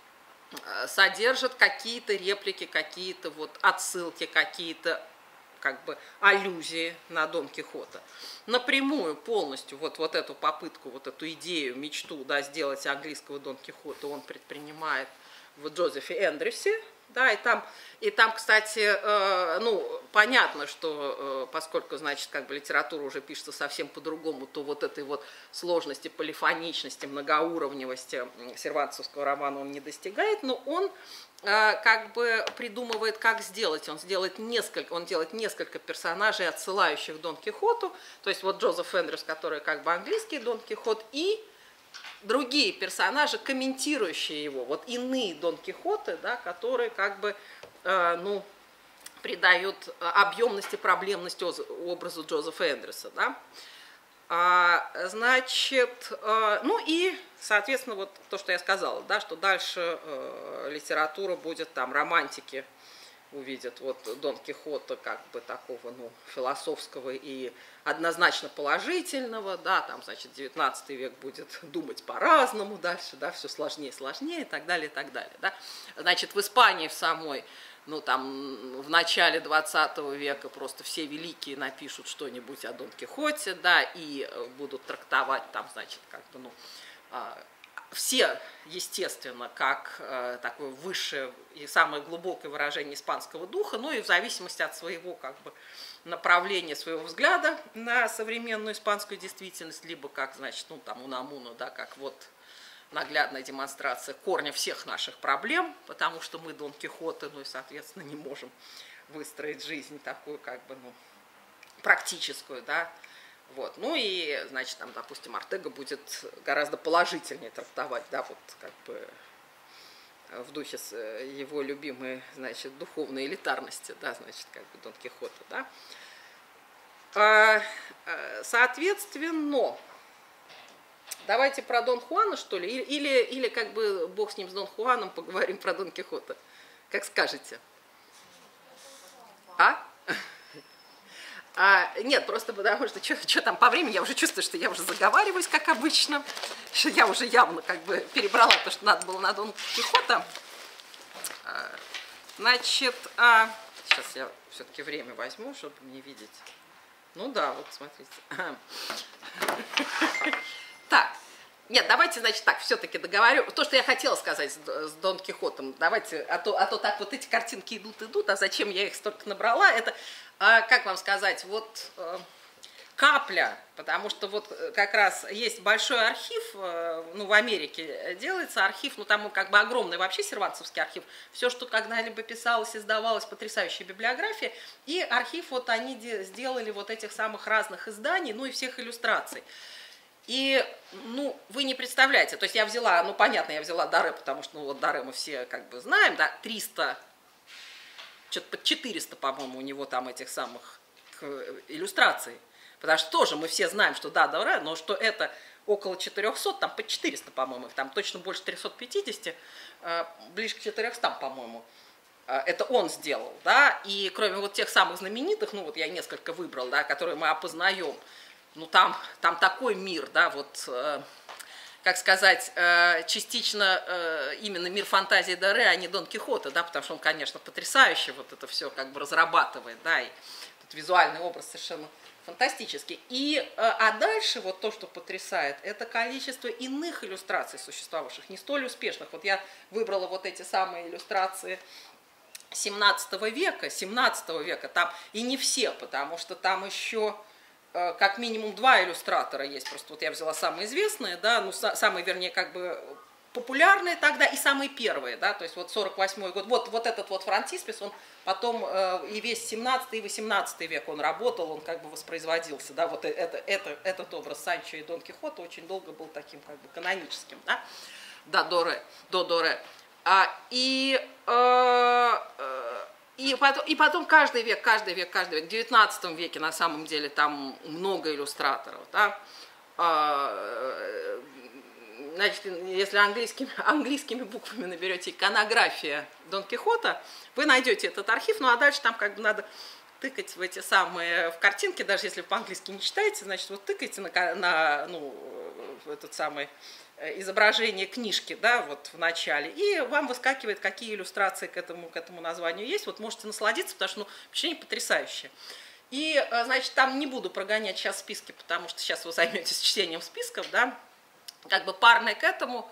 содержат какие-то реплики, какие-то вот отсылки, какие-то как бы аллюзии на Дон Кихота. Напрямую, полностью вот, вот эту попытку, вот эту идею, мечту, да, сделать английского Дон Кихота он предпринимает в Джозефе Эндрюсе. Да, и там, и там, кстати, э, ну, понятно, что э, поскольку, значит, как бы литература уже пишется совсем по-другому, то вот этой вот сложности, полифоничности, многоуровневости сервантесовского романа он не достигает, но он э, как бы придумывает, как сделать. Он сделает несколько, он делает несколько персонажей, отсылающих Дон Кихоту, то есть вот Джозеф Эндрюс, который как бы английский Дон Кихот, и другие персонажи, комментирующие его, вот иные Дон Кихоты, да, которые как бы, э, ну, придают объемности, проблемности образу Джозефа Эндрюса, да. А, значит, э, ну и, соответственно, вот то, что я сказала, да, что дальше э, литература будет там романтики, увидят вот Дон Кихота как бы такого, ну, философского и однозначно положительного, да, там, значит, девятнадцатый век будет думать по-разному дальше, да, все сложнее и сложнее и так далее, и так далее, да. Значит, в Испании в самой, ну, там, в начале двадцатого века просто все великие напишут что-нибудь о Дон Кихоте, да, и будут трактовать там, значит, как бы, ну, все, естественно, как э, такое высшее и самое глубокое выражение испанского духа, но и в зависимости от своего как бы направления, своего взгляда на современную испанскую действительность, либо как, значит, ну там Унамуна, да, как вот наглядная демонстрация корня всех наших проблем, потому что мы Дон Кихоты, ну и, соответственно, не можем выстроить жизнь такую, как бы, ну, практическую, да. Вот. Ну и, значит, там, допустим, Ортега будет гораздо положительнее трактовать, да, вот, как бы, в духе его любимой, значит, духовной элитарности, да, значит, как бы Дон Кихота, да. Соответственно, давайте про Дон Хуана, что ли, или, или как бы бог с ним, с Дон Хуаном, поговорим про Дон Кихота. Как скажете? А? А, нет, просто потому что, что там по времени, я уже чувствую, что я уже заговариваюсь, как обычно, что я уже явно как бы перебрала то, что надо было на Дон Кихота. А, значит, а, сейчас я все-таки время возьму, чтобы мне видеть. Ну да, вот смотрите. Так, нет, давайте, значит, так, все-таки договорю. То, что я хотела сказать с, с Дон Кихотом, давайте, а то, а то так вот эти картинки идут, идут, а зачем я их столько набрала, это, а, как вам сказать, вот а, капля, потому что вот как раз есть большой архив, а, ну, в Америке делается архив, ну, там как бы огромный вообще сервантовский архив, все, что когда-либо писалось, издавалось, потрясающая библиография, и архив вот они сделали вот этих самых разных изданий, ну, и всех иллюстраций. И, ну, вы не представляете, то есть я взяла, ну, понятно, я взяла Даре, потому что, ну, вот Даре мы все как бы знаем, да, триста, что-то под четыреста, по-моему, у него там этих самых иллюстраций, потому что тоже мы все знаем, что да, Даре, но что это около четырехсот, там под четыреста, по-моему, их там точно больше трёхсот пятидесяти, ближе к четырёмстам, по-моему. Это он сделал, да, и кроме вот тех самых знаменитых, ну, вот я несколько выбрал, да, которые мы опознаем, ну, там, там такой мир, да, вот, э, как сказать, э, частично э, именно мир фантазии Даре, а не Дон Кихота, да, потому что он, конечно, потрясающе вот это все как бы разрабатывает, да, и тут визуальный образ совершенно фантастический. И, э, а дальше вот то, что потрясает, это количество иных иллюстраций существовавших, не столь успешных. Вот я выбрала вот эти самые иллюстрации семнадцатого века, семнадцатого века, там, и не все, потому что там еще... как минимум два иллюстратора есть, просто вот я взяла самые известные, да, ну, самые, вернее, как бы популярные тогда и самые первые, да, то есть вот сорок восьмой год, вот, вот этот вот фронтиспис, он потом э, и весь семнадцатый и восемнадцатый век он работал, он как бы воспроизводился, да, вот это, это, этот образ Санчо и Дон Кихота очень долго был таким как бы каноническим, да, до Доре, до Доре. А, и... Э, э, И потом, и потом каждый век, каждый век, каждый век, в девятнадцатом веке на самом деле там много иллюстраторов, да. Значит, если английскими, английскими буквами наберете иконография Дон Кихота, вы найдете этот архив, ну а дальше там как бы надо тыкать в эти самые, в картинки, даже если вы по-английски не читаете, значит, вот тыкайте на, на ну, этот самый... изображение книжки, да, вот в начале, и вам выскакивает, какие иллюстрации к этому, к этому названию есть, вот можете насладиться, потому что, ну, впечатление потрясающее. И, значит, там не буду прогонять сейчас списки, потому что сейчас вы займетесь чтением списков, да, как бы парное к этому,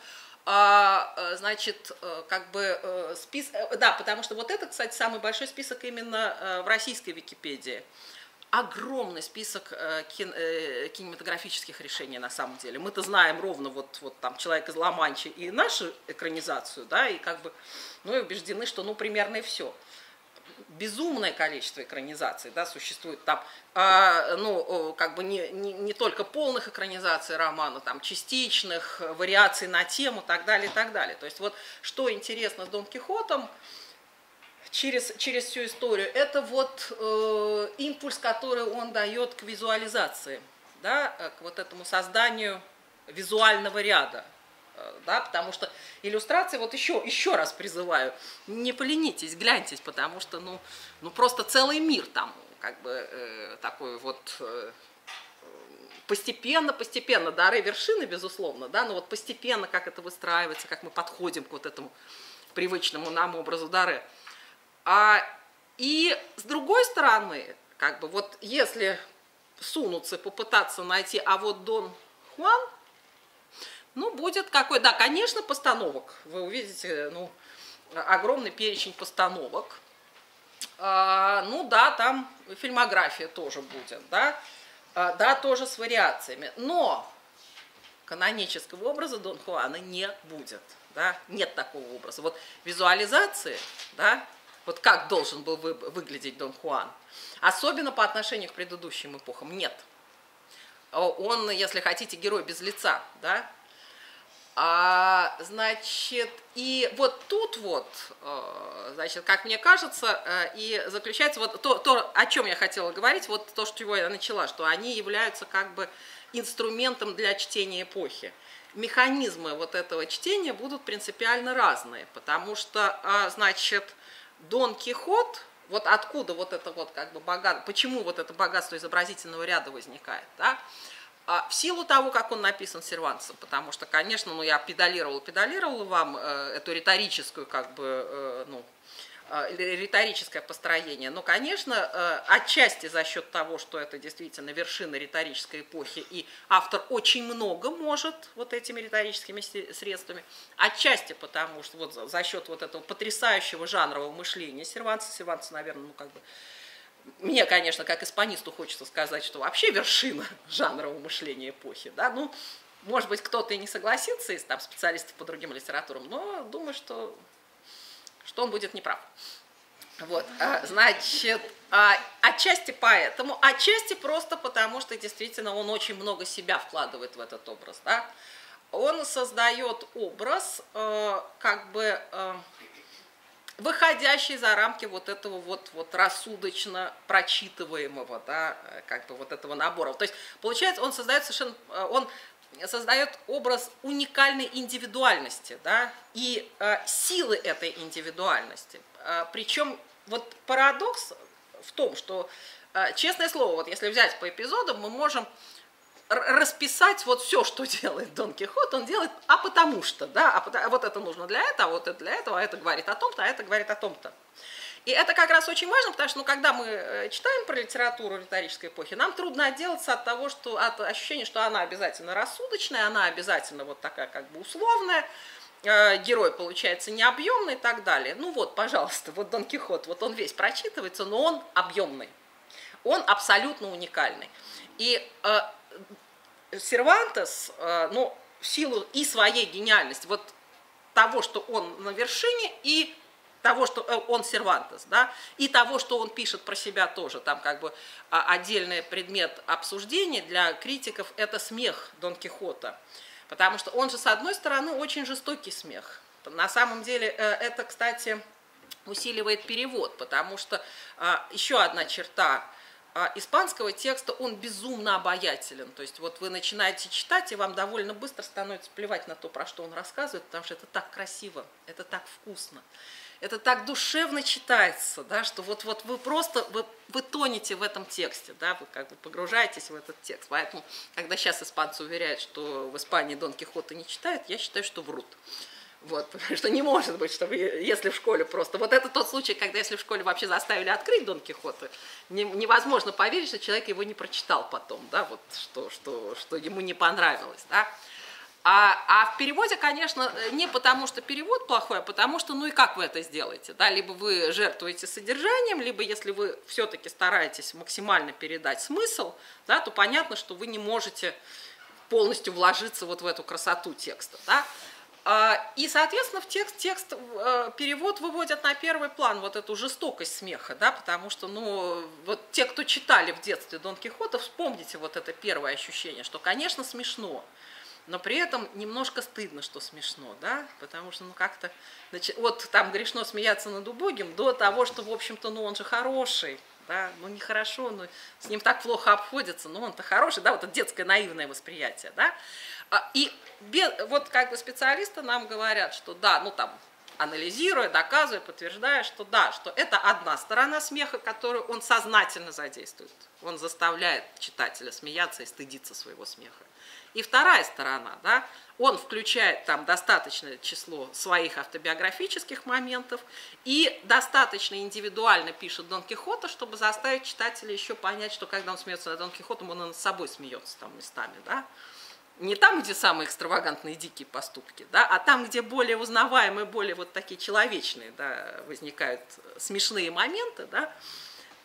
значит, как бы список, да, потому что вот это, кстати, самый большой список именно в российской Википедии. Огромный список э, кин, э, кинематографических решений на самом деле. Мы-то знаем ровно вот, вот там «Человек из Ла-Манчи» и нашу экранизацию, да, и как бы, ну, и убеждены, что, ну, примерно и все. Безумное количество экранизаций, да, существует там, а, ну, как бы не, не, не только полных экранизаций романа, там, частичных, вариаций на тему, так далее, и так далее. То есть вот, что интересно с Дон Кихотом, Через, через всю историю, это вот э, импульс, который он дает к визуализации, да, к вот этому созданию визуального ряда, э, да, потому что иллюстрации, вот еще, еще раз призываю, не поленитесь, гляньтесь, потому что, ну, ну просто целый мир там, как бы, э, такой вот... Э, Постепенно, постепенно, Даре вершины, безусловно, да, но вот постепенно, как это выстраивается, как мы подходим к вот этому привычному нам образу Даре. А, и с другой стороны, как бы вот если сунуться, попытаться найти, а вот Дон Хуан, ну, будет какой, да, конечно, постановок. Вы увидите, ну, огромный перечень постановок. А, ну, да, там фильмография тоже будет, да, а, да, тоже с вариациями. Но канонического образа Дон Хуана не будет. Да? Нет такого образа. Вот визуализации, да, вот как должен был вы, выглядеть Дон Хуан, особенно по отношению к предыдущим эпохам, нет. Он, если хотите, герой без лица, да. А, значит, и вот тут вот, значит, как мне кажется, и заключается вот то, то, о чем я хотела говорить, вот то, с чего я начала, что они являются как бы инструментом для чтения эпохи. Механизмы вот этого чтения будут принципиально разные, потому что, значит, Дон Кихот, вот откуда вот это вот как бы богатство, почему вот это богатство изобразительного ряда возникает, да? В силу того, как он написан Сервантесом, потому что, конечно, ну, я педалировала, педалировала вам э, эту риторическую, как бы, э, ну, э, риторическое построение, но, конечно, э, отчасти за счет того, что это действительно вершина риторической эпохи, и автор очень много может вот этими риторическими средствами, отчасти потому, что вот за, за счет вот этого потрясающего жанрового мышления Сервантеса, Сервантес, наверное, ну, как бы, мне, конечно, как испанисту хочется сказать, что вообще вершина жанрового мышления эпохи. Да? Ну, может быть, кто-то и не согласится из там, специалистов по другим литературам, но думаю, что, что он будет неправ. Вот, значит, отчасти поэтому, отчасти просто потому, что действительно он очень много себя вкладывает в этот образ. Да? Он создает образ, как бы, выходящий за рамки вот этого вот, вот рассудочно прочитываемого, да, как бы вот этого набора. То есть, получается, он создает совершенно, он создает образ уникальной индивидуальности, да, и э, силы этой индивидуальности. Э, причем вот парадокс в том, что, э, честное слово, вот если взять по эпизодам, мы можем расписать вот все, что делает Дон Кихот, он делает, а потому что, да, а, потому, а вот это нужно для этого, а вот это для этого, а это говорит о том-то, а это говорит о том-то. И это как раз очень важно, потому что, ну, когда мы читаем про литературу риторической эпохи, нам трудно отделаться от того, что, от ощущения, что она обязательно рассудочная, она обязательно вот такая как бы условная, э, герой получается необъемный и так далее. Ну вот, пожалуйста, вот Дон Кихот, вот он весь прочитывается, но он объемный, он абсолютно уникальный. И э, Сервантес, ну, в силу и своей гениальности, вот того, что он на вершине, и того, что он Сервантес, да, и того, что он пишет про себя тоже, там как бы отдельный предмет обсуждения для критиков – это смех Дон Кихота, потому что он же, с одной стороны, очень жестокий смех. На самом деле это, кстати, усиливает перевод, потому что еще одна черта испанского текста, он безумно обаятелен. То есть вот вы начинаете читать, и вам довольно быстро становится плевать на то, про что он рассказывает, потому что это так красиво, это так вкусно, это так душевно читается, да, что вот, вот вы просто, вы, вы тонете в этом тексте, да, вы как бы погружаетесь в этот текст. Поэтому, когда сейчас испанцы уверяют, что в Испании Дон Кихота не читают, я считаю, что врут. Вот, потому что не может быть, чтобы если в школе просто... Вот это тот случай, когда если в школе вообще заставили открыть Дон Кихота, не, невозможно поверить, что человек его не прочитал потом, да, вот, что, что, что ему не понравилось, да. А, а в переводе, конечно, не потому, что перевод плохой, а потому что, ну и как вы это сделаете, да, либо вы жертвуете содержанием, либо если вы все-таки стараетесь максимально передать смысл, да, то понятно, что вы не можете полностью вложиться вот в эту красоту текста, да. И, соответственно, в текст, текст перевод выводят на первый план вот эту жестокость смеха, да, потому что, ну, вот те, кто читали в детстве Дон Кихота, вспомните вот это первое ощущение, что, конечно, смешно, но при этом немножко стыдно, что смешно, да, потому что, ну, как-то, вот там грешно смеяться над убогим до того, что, в общем-то, ну, он же хороший, да, ну, нехорошо, ну, с ним так плохо обходится, но он-то хороший, да, вот это детское наивное восприятие, да. И вот как бы специалисты нам говорят, что да, ну там, анализируя, доказывая, подтверждая, что да, что это одна сторона смеха, которую он сознательно задействует. Он заставляет читателя смеяться и стыдиться своего смеха. И вторая сторона, да, он включает там достаточное число своих автобиографических моментов и достаточно индивидуально пишет Дон Кихота, чтобы заставить читателя еще понять, что когда он смеется над Дон Кихотом, он над собой смеется там местами, да. Не там, где самые экстравагантные дикие поступки, да, а там, где более узнаваемые, более вот такие человечные, да, возникают смешные моменты, да,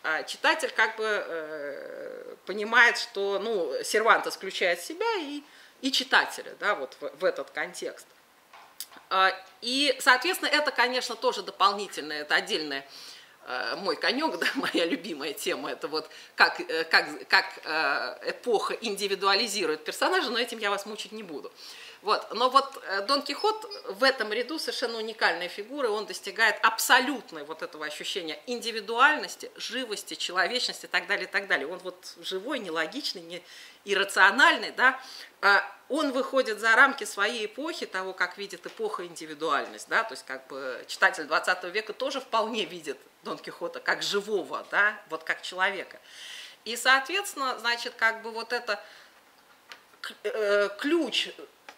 читатель как бы э, понимает, что, ну, Сервантес включает себя и и читателя, да, вот в, в этот контекст. И, соответственно, это, конечно, тоже дополнительное, это отдельное мой конек, да, моя любимая тема, это вот как, как, как эпоха индивидуализирует персонажа, но этим я вас мучить не буду. Вот. Но вот Дон Кихот в этом ряду совершенно уникальная фигура, он достигает абсолютной вот этого ощущения индивидуальности, живости, человечности и так далее, и так далее. Он вот живой, нелогичный, не иррациональный, да, он выходит за рамки своей эпохи, того, как видит эпоха индивидуальность, да, то есть как бы читатель двадцатого века тоже вполне видит Дон Кихота как живого, да, вот как человека. И, соответственно, значит, как бы вот это ключ,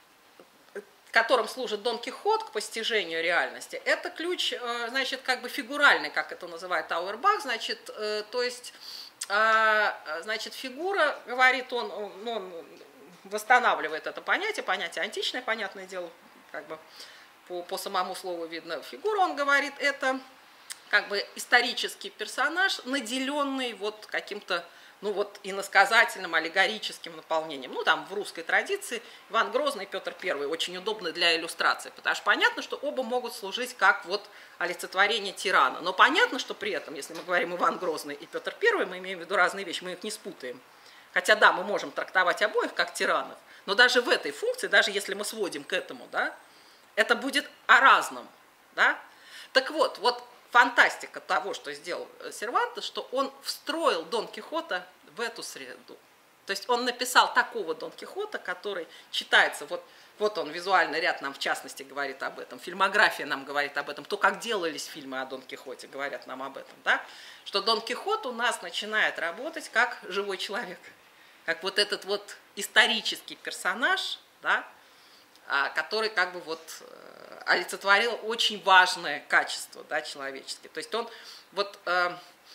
которым служит Дон Кихот к постижению реальности, это ключ, значит, как бы фигуральный, как это называет Ауэрбах, значит, то есть, значит, фигура, говорит он, он восстанавливает это понятие, понятие античное, понятное дело, как бы по, по самому слову видно фигура, он говорит, это как бы исторический персонаж, наделенный вот каким-то, ну вот, иносказательным, аллегорическим наполнением. Ну, там в русской традиции Иван Грозный и Петр Первый очень удобны для иллюстрации, потому что понятно, что оба могут служить как вот олицетворение тирана. Но понятно, что при этом, если мы говорим Иван Грозный и Петр Первый, мы имеем в виду разные вещи, мы их не спутаем. Хотя, да, мы можем трактовать обоих как тиранов, но даже в этой функции, даже если мы сводим к этому, да, это будет о разном, да. Так вот, вот фантастика того, что сделал Сервантес, что он встроил Дон Кихота в эту среду. То есть он написал такого Дон Кихота, который читается, вот, вот он, визуальный ряд нам в частности говорит об этом, фильмография нам говорит об этом, то, как делались фильмы о Дон Кихоте, говорят нам об этом, да, что Дон Кихот у нас начинает работать как живой человек, как вот этот вот исторический персонаж, да, который как бы вот олицетворил очень важное качество, да, человеческое. То есть он вот э,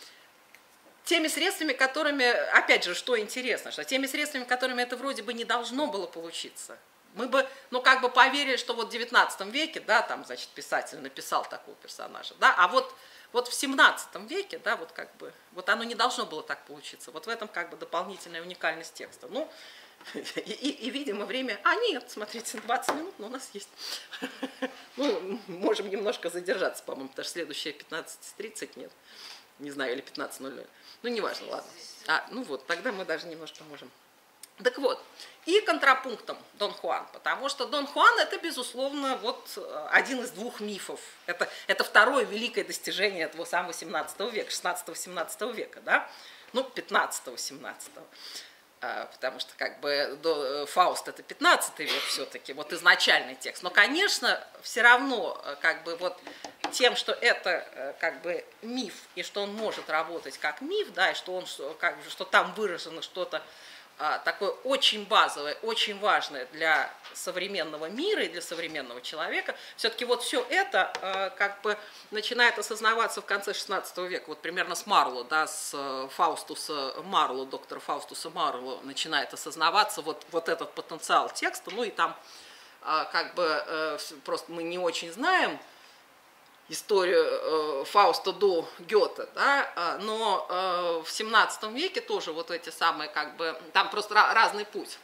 теми средствами, которыми, опять же, что интересно, что теми средствами, которыми это вроде бы не должно было получиться, мы бы, ну, как бы поверили, что вот в девятнадцатом веке, да, там, значит, писатель написал такого персонажа, да, а вот, вот в семнадцатом веке, да, вот как бы, вот оно не должно было так получиться. Вот в этом как бы дополнительная уникальность текста. Ну, И, и, и, видимо, время... А, нет, смотрите, двадцать минут, но у нас есть. Ну, можем немножко задержаться, по-моему, потому что следующее пятнадцать тридцать, нет. Не знаю, или пятнадцать ноль ноль. Ну, неважно, ладно. А, ну вот, тогда мы даже немножко можем. Так вот, и контрапунктом Дон Хуан, потому что Дон Хуан это, безусловно, вот один из двух мифов. Это, это второе великое достижение этого самого семнадцатого века, шестнадцатого-семнадцатого века, да? Ну, пятнадцатого-семнадцатого. Потому что как бы Фауст это пятнадцатый век все-таки, вот изначальный текст. Но, конечно, все равно как бы вот тем, что это как бы миф, и что он может работать как миф, да, и что, он, как, что там выражено что-то а, такое очень базовое, очень важное для современного мира и для современного человека, все-таки вот все это а, как бы начинает осознаваться в конце шестнадцатого века, вот примерно с Марло, да, с Фаустуса Марло, доктора Фаустуса Марло начинает осознаваться вот, вот этот потенциал текста, ну и там а, как бы а, просто мы не очень знаем историю э, Фауста до Гёте, да, но э, в семнадцатом веке тоже вот эти самые, как бы, там просто разный путь.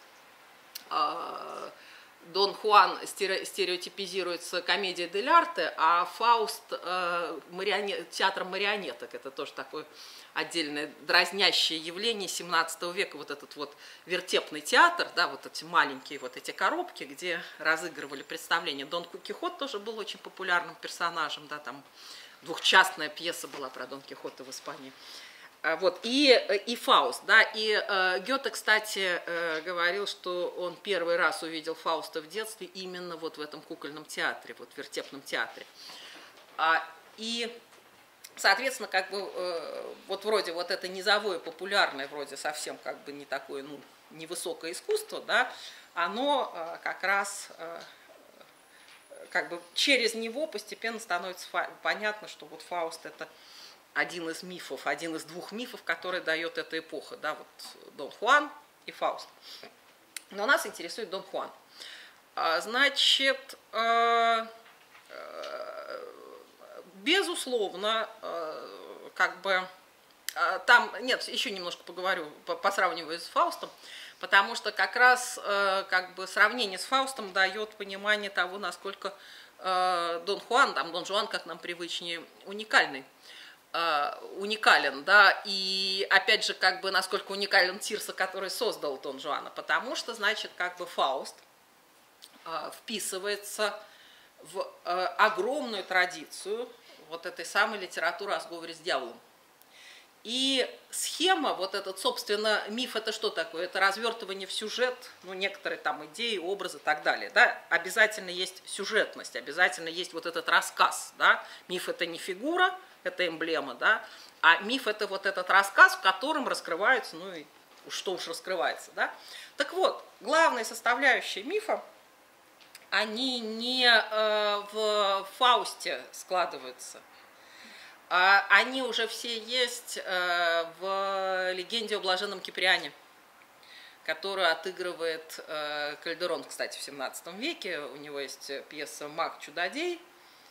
Э, Дон Хуан стереотипизируется комедией дель арте, а Фауст э, марионет, театром марионеток. Это тоже такое отдельное дразнящее явление семнадцатого века, вот этот вот вертепный театр, да, вот эти маленькие вот эти коробки, где разыгрывали представления. Дон Кихот тоже был очень популярным персонажем, да, там двухчастная пьеса была про Дон Кихота в Испании. Вот, и, и Фауст, да, и э, Гёте, кстати, э, говорил, что он первый раз увидел Фауста в детстве именно вот в этом кукольном театре, вот в вертепном театре. А, и, соответственно, как бы, э, вот вроде вот это низовое, популярное, вроде совсем как бы не такое, ну, невысокое искусство, да, оно э, как раз, э, как бы через него постепенно становится понятно, что вот Фауст это один из мифов, один из двух мифов, которые дает эта эпоха, да, вот Дон Хуан и Фауст. Но нас интересует Дон Хуан. Значит, безусловно, как бы, там, нет, еще немножко поговорю, посравниваю с Фаустом, потому что как раз как бы сравнение с Фаустом дает понимание того, насколько Дон Хуан, там Дон Жуан, как нам привычнее, уникальный. уникален, да, и опять же, как бы, насколько уникален Тирса, который создал Дон Жуана, потому что, значит, как бы Фауст э, вписывается в э, огромную традицию вот этой самой литературы о сговоре с дьяволом. И схема, вот этот, собственно, миф, это что такое? Это развертывание в сюжет, ну, некоторые там идеи, образы и так далее, да, обязательно есть сюжетность, обязательно есть вот этот рассказ, да, миф это не фигура, это эмблема, да, а миф это вот этот рассказ, в котором раскрывается, ну и что уж раскрывается, да. Так вот, главные составляющие мифа, они не э, в Фаусте складываются, а они уже все есть э, в легенде о блаженном Киприане, которую отыгрывает э, Кальдерон, кстати, в семнадцатом веке, у него есть пьеса «Маг-чудодей»,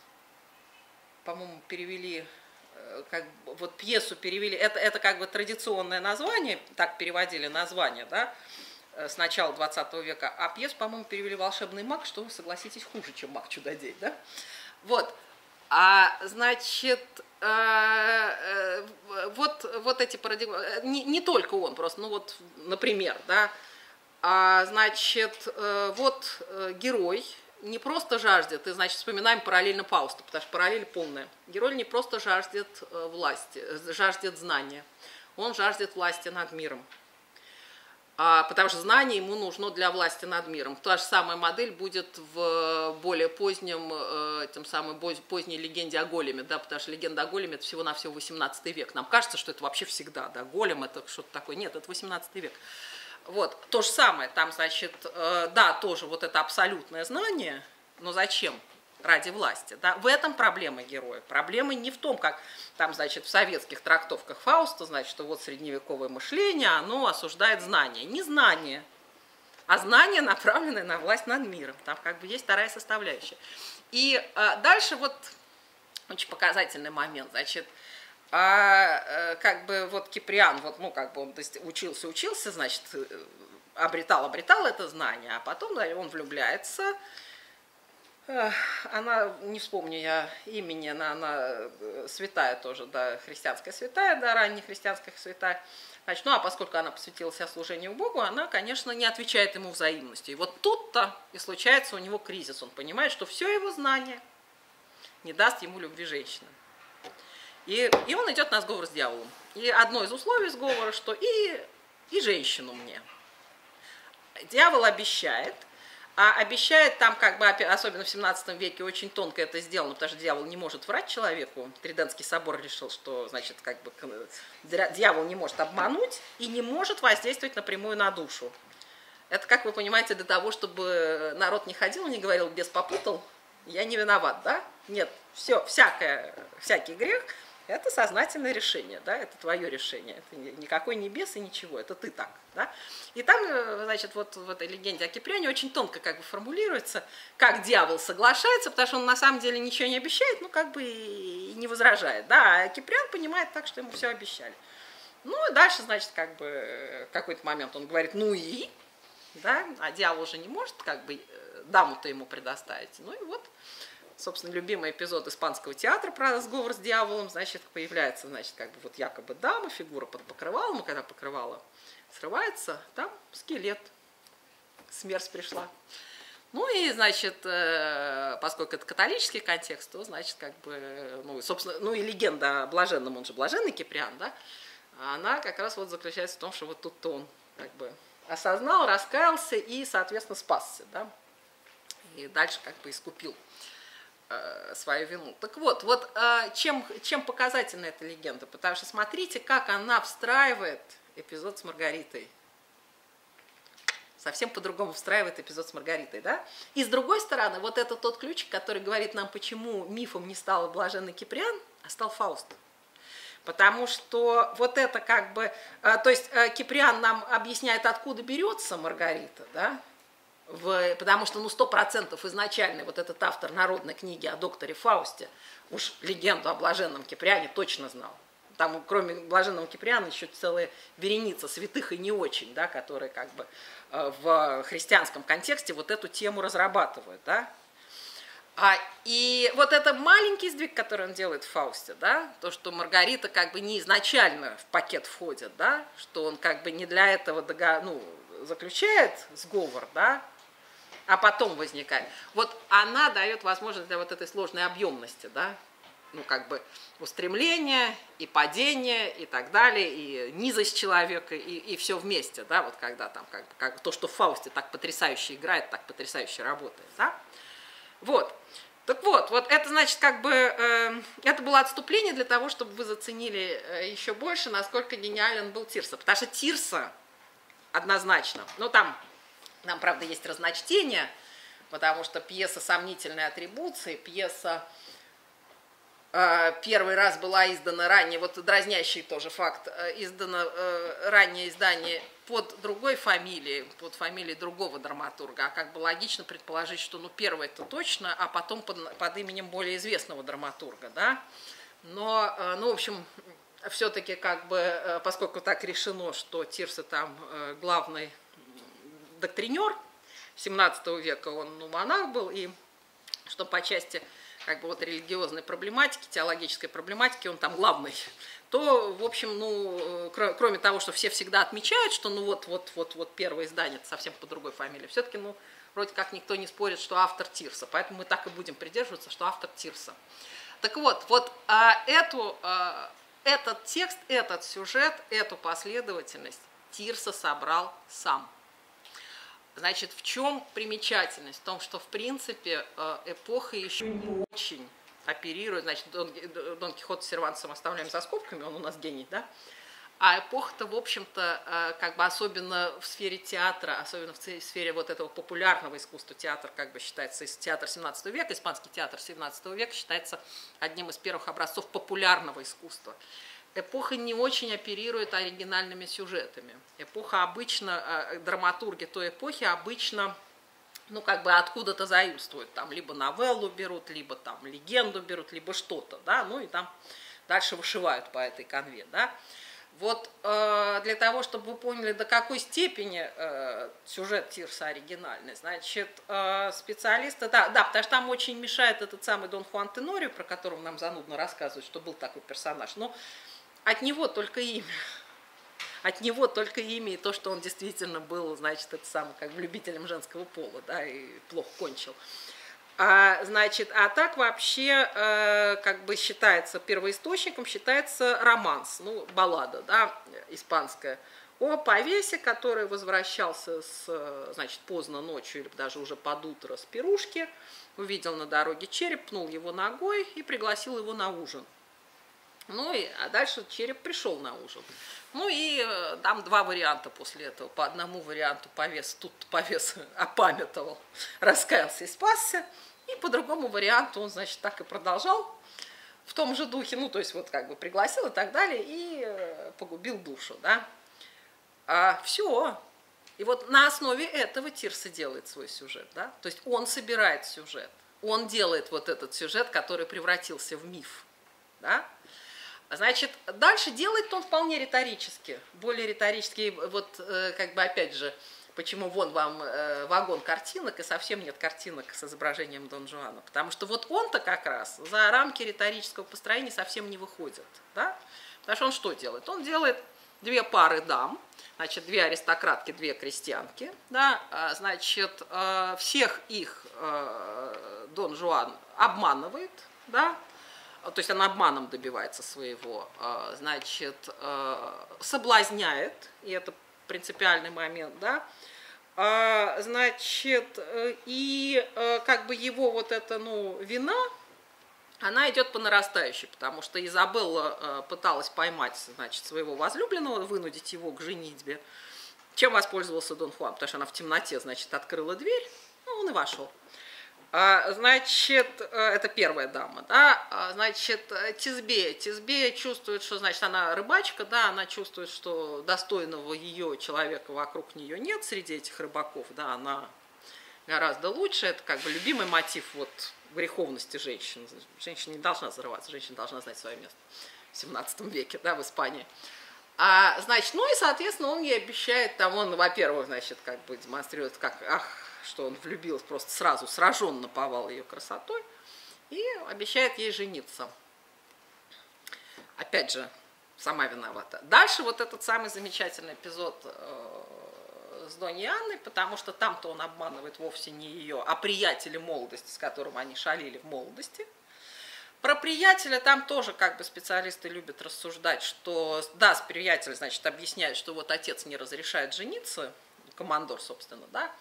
по-моему, перевели, как, вот пьесу перевели, это, это как бы традиционное название, так переводили название, да, с начала двадцатого века, а пьесу, по-моему, перевели «Волшебный маг», что, согласитесь, хуже, чем «Маг-чудодей», да, вот, а, значит, э, э, вот, вот эти парадигмы, не, не только он просто, ну вот, например, да, а, значит, э, вот э, герой, не просто жаждет, и, значит, вспоминаем параллельно Фауста, потому что параллель полная. Герой не просто жаждет власти, жаждет знания, он жаждет власти над миром. А, потому что знание ему нужно для власти над миром. Та же самая модель будет в более позднем, тем самым поздней легенде о Големе, да, потому что легенда о Големе это всего-навсего восемнадцатый век. Нам кажется, что это вообще всегда, да, Голем это что-то такое. Нет, это восемнадцатый век. Вот, то же самое, там, значит, э, да, тоже вот это абсолютное знание, но зачем? Ради власти, да, в этом проблема героя. Проблема не в том, как там, значит, в советских трактовках Фауста, значит, что вот средневековое мышление, оно осуждает знание. Не знание, а знание, направленное на власть над миром. Там как бы есть вторая составляющая. И э, дальше вот очень показательный момент, значит, А как бы вот Киприан, вот, ну, как бы он учился, учился, значит, обретал, обретал это знание, а потом, да, он влюбляется. Она, не вспомню я имени, она, она святая тоже, да, христианская святая, да, ранняя христианская святая. Значит, ну, а поскольку она посвятила себя служению Богу, она, конечно, не отвечает ему взаимностью. И вот тут-то и случается у него кризис. Он понимает, что все его знание не даст ему любви женщины. И, и он идет на сговор с дьяволом. И одно из условий сговора, что и, и женщину мне. Дьявол обещает, а обещает там, как бы, особенно в семнадцатом веке, очень тонко это сделано, потому что дьявол не может врать человеку. Тридентский собор решил, что, значит, как бы, дьявол не может обмануть и не может воздействовать напрямую на душу. Это, как вы понимаете, для того, чтобы народ не ходил, не говорил, бес попутал, я не виноват, да? Нет, все, всякое, всякий грех – это сознательное решение, да, это твое решение, это никакой не бес и ничего, это ты так, да. И там, значит, вот в этой легенде о Киприане очень тонко как бы формулируется, как дьявол соглашается, потому что он на самом деле ничего не обещает, ну, как бы и не возражает, да, а Киприан понимает так, что ему все обещали. Ну, и дальше, значит, как бы в какой-то момент он говорит, ну и, да, а дьявол уже не может, как бы, даму-то ему предоставить, ну и вот. Собственно, любимый эпизод испанского театра про сговор с дьяволом, значит, появляется, значит, как бы вот якобы дама, фигура под покрывалом, и когда покрывало срывается, там скелет, смерть пришла. Ну и, значит, поскольку это католический контекст, то, значит, как бы, ну, собственно, ну и легенда о блаженном, он же блаженный Киприан, да, она как раз вот заключается в том, что вот тут-то он как бы осознал, раскаялся и, соответственно, спасся, да, и дальше как бы искупил свою вину. Так вот, вот чем, чем показательна эта легенда? Потому что смотрите, как она встраивает эпизод с Маргаритой. Совсем по-другому встраивает эпизод с Маргаритой, да? И с другой стороны, вот это тот ключик, который говорит нам, почему мифом не стал блаженный Киприан, а стал Фауст. Потому что вот это как бы... То есть Киприан нам объясняет, откуда берется Маргарита, да? В, потому что, ну, сто процентов изначально вот этот автор народной книги о докторе Фаусте уж легенду о блаженном Киприане точно знал. там кроме блаженного Киприана еще целая вереница святых и не очень, да, которые как бы в христианском контексте вот эту тему разрабатывают, да. А, и вот это маленький сдвиг, который он делает в Фаусте, да, то, что Маргарита как бы не изначально в пакет входит, да, что он как бы не для этого дого... ну, заключает сговор, да, а потом возникает. Вот она дает возможность для вот этой сложной объемности, да, ну как бы устремление и падение и так далее, и низость человека, и, и все вместе, да, вот когда там как бы как, то, что в Фаусте так потрясающе играет, так потрясающе работает, да. Вот. Так вот, вот это значит, как бы, э, это было отступление для того, чтобы вы заценили э, еще больше, насколько гениален был Тирса. Потому что Тирса однозначно, ну там, там, правда, есть разночтения, потому что пьеса сомнительной атрибуции, пьеса э, первый раз была издана ранее, вот дразнящий тоже факт, э, издано э, раннее издание под другой фамилией, под фамилией другого драматурга, а как бы логично предположить, что ну первое это точно, а потом под, под именем более известного драматурга, да. Но, ну, в общем, все-таки как бы, поскольку так решено, что Тирса там главный доктринер семнадцатого века, он ну, монах был, и что по части как бы вот религиозной проблематики, теологической проблематики, он там главный, то, в общем, ну, кроме того, что все всегда отмечают, что ну вот, вот, вот, вот первое издание, это совсем по другой фамилии, все-таки, ну, вроде как никто не спорит, что автор Тирса, поэтому мы так и будем придерживаться, что автор Тирса. Так вот, вот а, эту, а, этот текст, этот сюжет, эту последовательность Тирса собрал сам. Значит, в чем примечательность? В том, что, в принципе, эпоха еще не очень оперирует, значит, Дон, Дон Кихот с Сервантесом оставляем за скобками, он у нас гений, да? А эпоха-то, в общем-то, как бы особенно в сфере театра, особенно в сфере вот этого популярного искусства, театр как бы считается, театр семнадцатого века, испанский театр семнадцатого века считается одним из первых образцов популярного искусства. Эпоха не очень оперирует оригинальными сюжетами. Эпоха обычно, драматурги той эпохи обычно, ну, как бы откуда-то заимствуют. Там либо новеллу берут, либо там легенду берут, либо что-то, да, ну и там дальше вышивают по этой канве, да. Вот э, для того, чтобы вы поняли, до какой степени э, сюжет Тирса оригинальный, значит, э, специалисты, да, да, потому что там очень мешает этот самый Дон Хуан Тенорио, про которого нам занудно рассказывают, что был такой персонаж, но от него только имя. От него только имя и то, что он действительно был, значит, это самое, как бы любителем женского пола, да, и плохо кончил. А, значит, а так вообще, э, как бы считается, первоисточником считается романс, ну, баллада, да, испанская, о повесе, который возвращался, с, значит, поздно ночью или даже уже под утро с пирушки, увидел на дороге череп, пнул его ногой и пригласил его на ужин. Ну, и, а дальше череп пришел на ужин. Ну, и э, там два варианта после этого. По одному варианту повес, тут повес опамятовал, раскаялся и спасся. И по другому варианту он, значит, так и продолжал в том же духе. Ну, то есть, вот как бы пригласил и так далее, и э, погубил душу, да. А, все. И вот на основе этого Тирса делает свой сюжет, да. То есть, он собирает сюжет. Он делает вот этот сюжет, который превратился в миф, да. Значит, дальше делает он вполне риторически, более риторически, вот как бы опять же, почему вон вам вагон картинок и совсем нет картинок с изображением Дон Жуана, потому что вот он-то как раз за рамки риторического построения совсем не выходит, да? Потому что он что делает? Он делает две пары дам, значит, две аристократки, две крестьянки, да, значит, всех их Дон Жуан обманывает, да, то есть он обманом добивается своего, значит, соблазняет, и это принципиальный момент, да, значит, и как бы его вот эта, ну, вина, она идет по нарастающей, потому что Изабелла пыталась поймать, значит, своего возлюбленного, вынудить его к женитьбе, чем воспользовался Дон Хуан, потому что она в темноте, значит, открыла дверь, ну, он и вошел. Значит, это первая дама, да, значит, Тисбея. Тисбея чувствует, что, значит, она рыбачка, да, она чувствует, что достойного ее человека вокруг нее нет среди этих рыбаков, да, она гораздо лучше, это как бы любимый мотив вот греховности женщин. Женщина не должна зарываться, женщина должна знать свое место в семнадцатом веке, да, в Испании. А, значит, ну и, соответственно, он ей обещает, там он, во-первых, значит, как бы демонстрирует, как, ах, что он влюбился, просто сразу сражен наповал ее красотой, и обещает ей жениться. Опять же, сама виновата. Дальше вот этот самый замечательный эпизод э, с Доньей Анной, потому что там-то он обманывает вовсе не ее, а приятеля молодости, с которым они шалили в молодости. Про приятеля там тоже как бы специалисты любят рассуждать, что да, с приятелем, значит, объясняют, что вот отец не разрешает жениться, командор, собственно, да,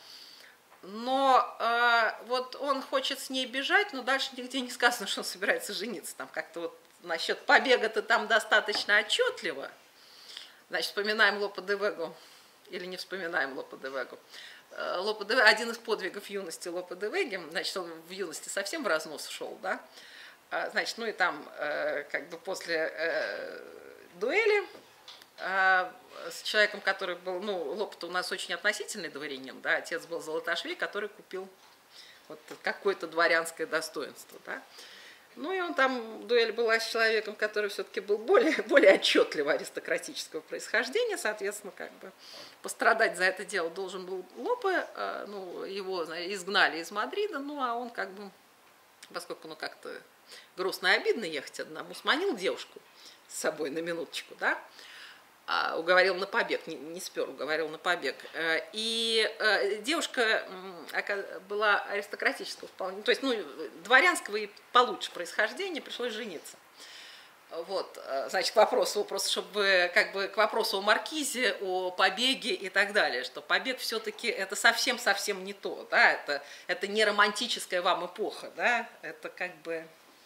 но э, вот он хочет с ней бежать, но дальше нигде не сказано, что он собирается жениться. Там как-то вот насчет побега-то там достаточно отчетливо. Значит, вспоминаем Лопе де Вегу или не вспоминаем Лопе де Вегу. Лопе де Вега, один из подвигов юности Лопе де Веги, значит, он в юности совсем в разнос шел, да, значит, ну и там, как бы после э, дуэли э, с человеком, который был, ну, Лопе-то у нас очень относительный дворянин, да, отец был Золотошвей, который купил вот какое-то дворянское достоинство, да. Ну и он там, дуэль была с человеком, который все-таки был более, более отчетливо аристократического происхождения, соответственно, как бы пострадать за это дело должен был Лопе, э, ну, его изгнали из Мадрида, ну, а он как бы, поскольку, ну, как-то грустно и обидно ехать одному, сманил девушку с собой на минуточку, да, а, уговорил на побег, не, не спер, уговорил на побег. И э, девушка э, была аристократического вполне, то есть, ну, дворянского и получше происхождения, пришлось жениться. Вот, значит, к вопросу, просто чтобы, как бы, к вопросу о маркизе, о побеге и так далее, что побег все-таки это совсем-совсем не то, да, это, это не романтическая вам эпоха, да, это как бы,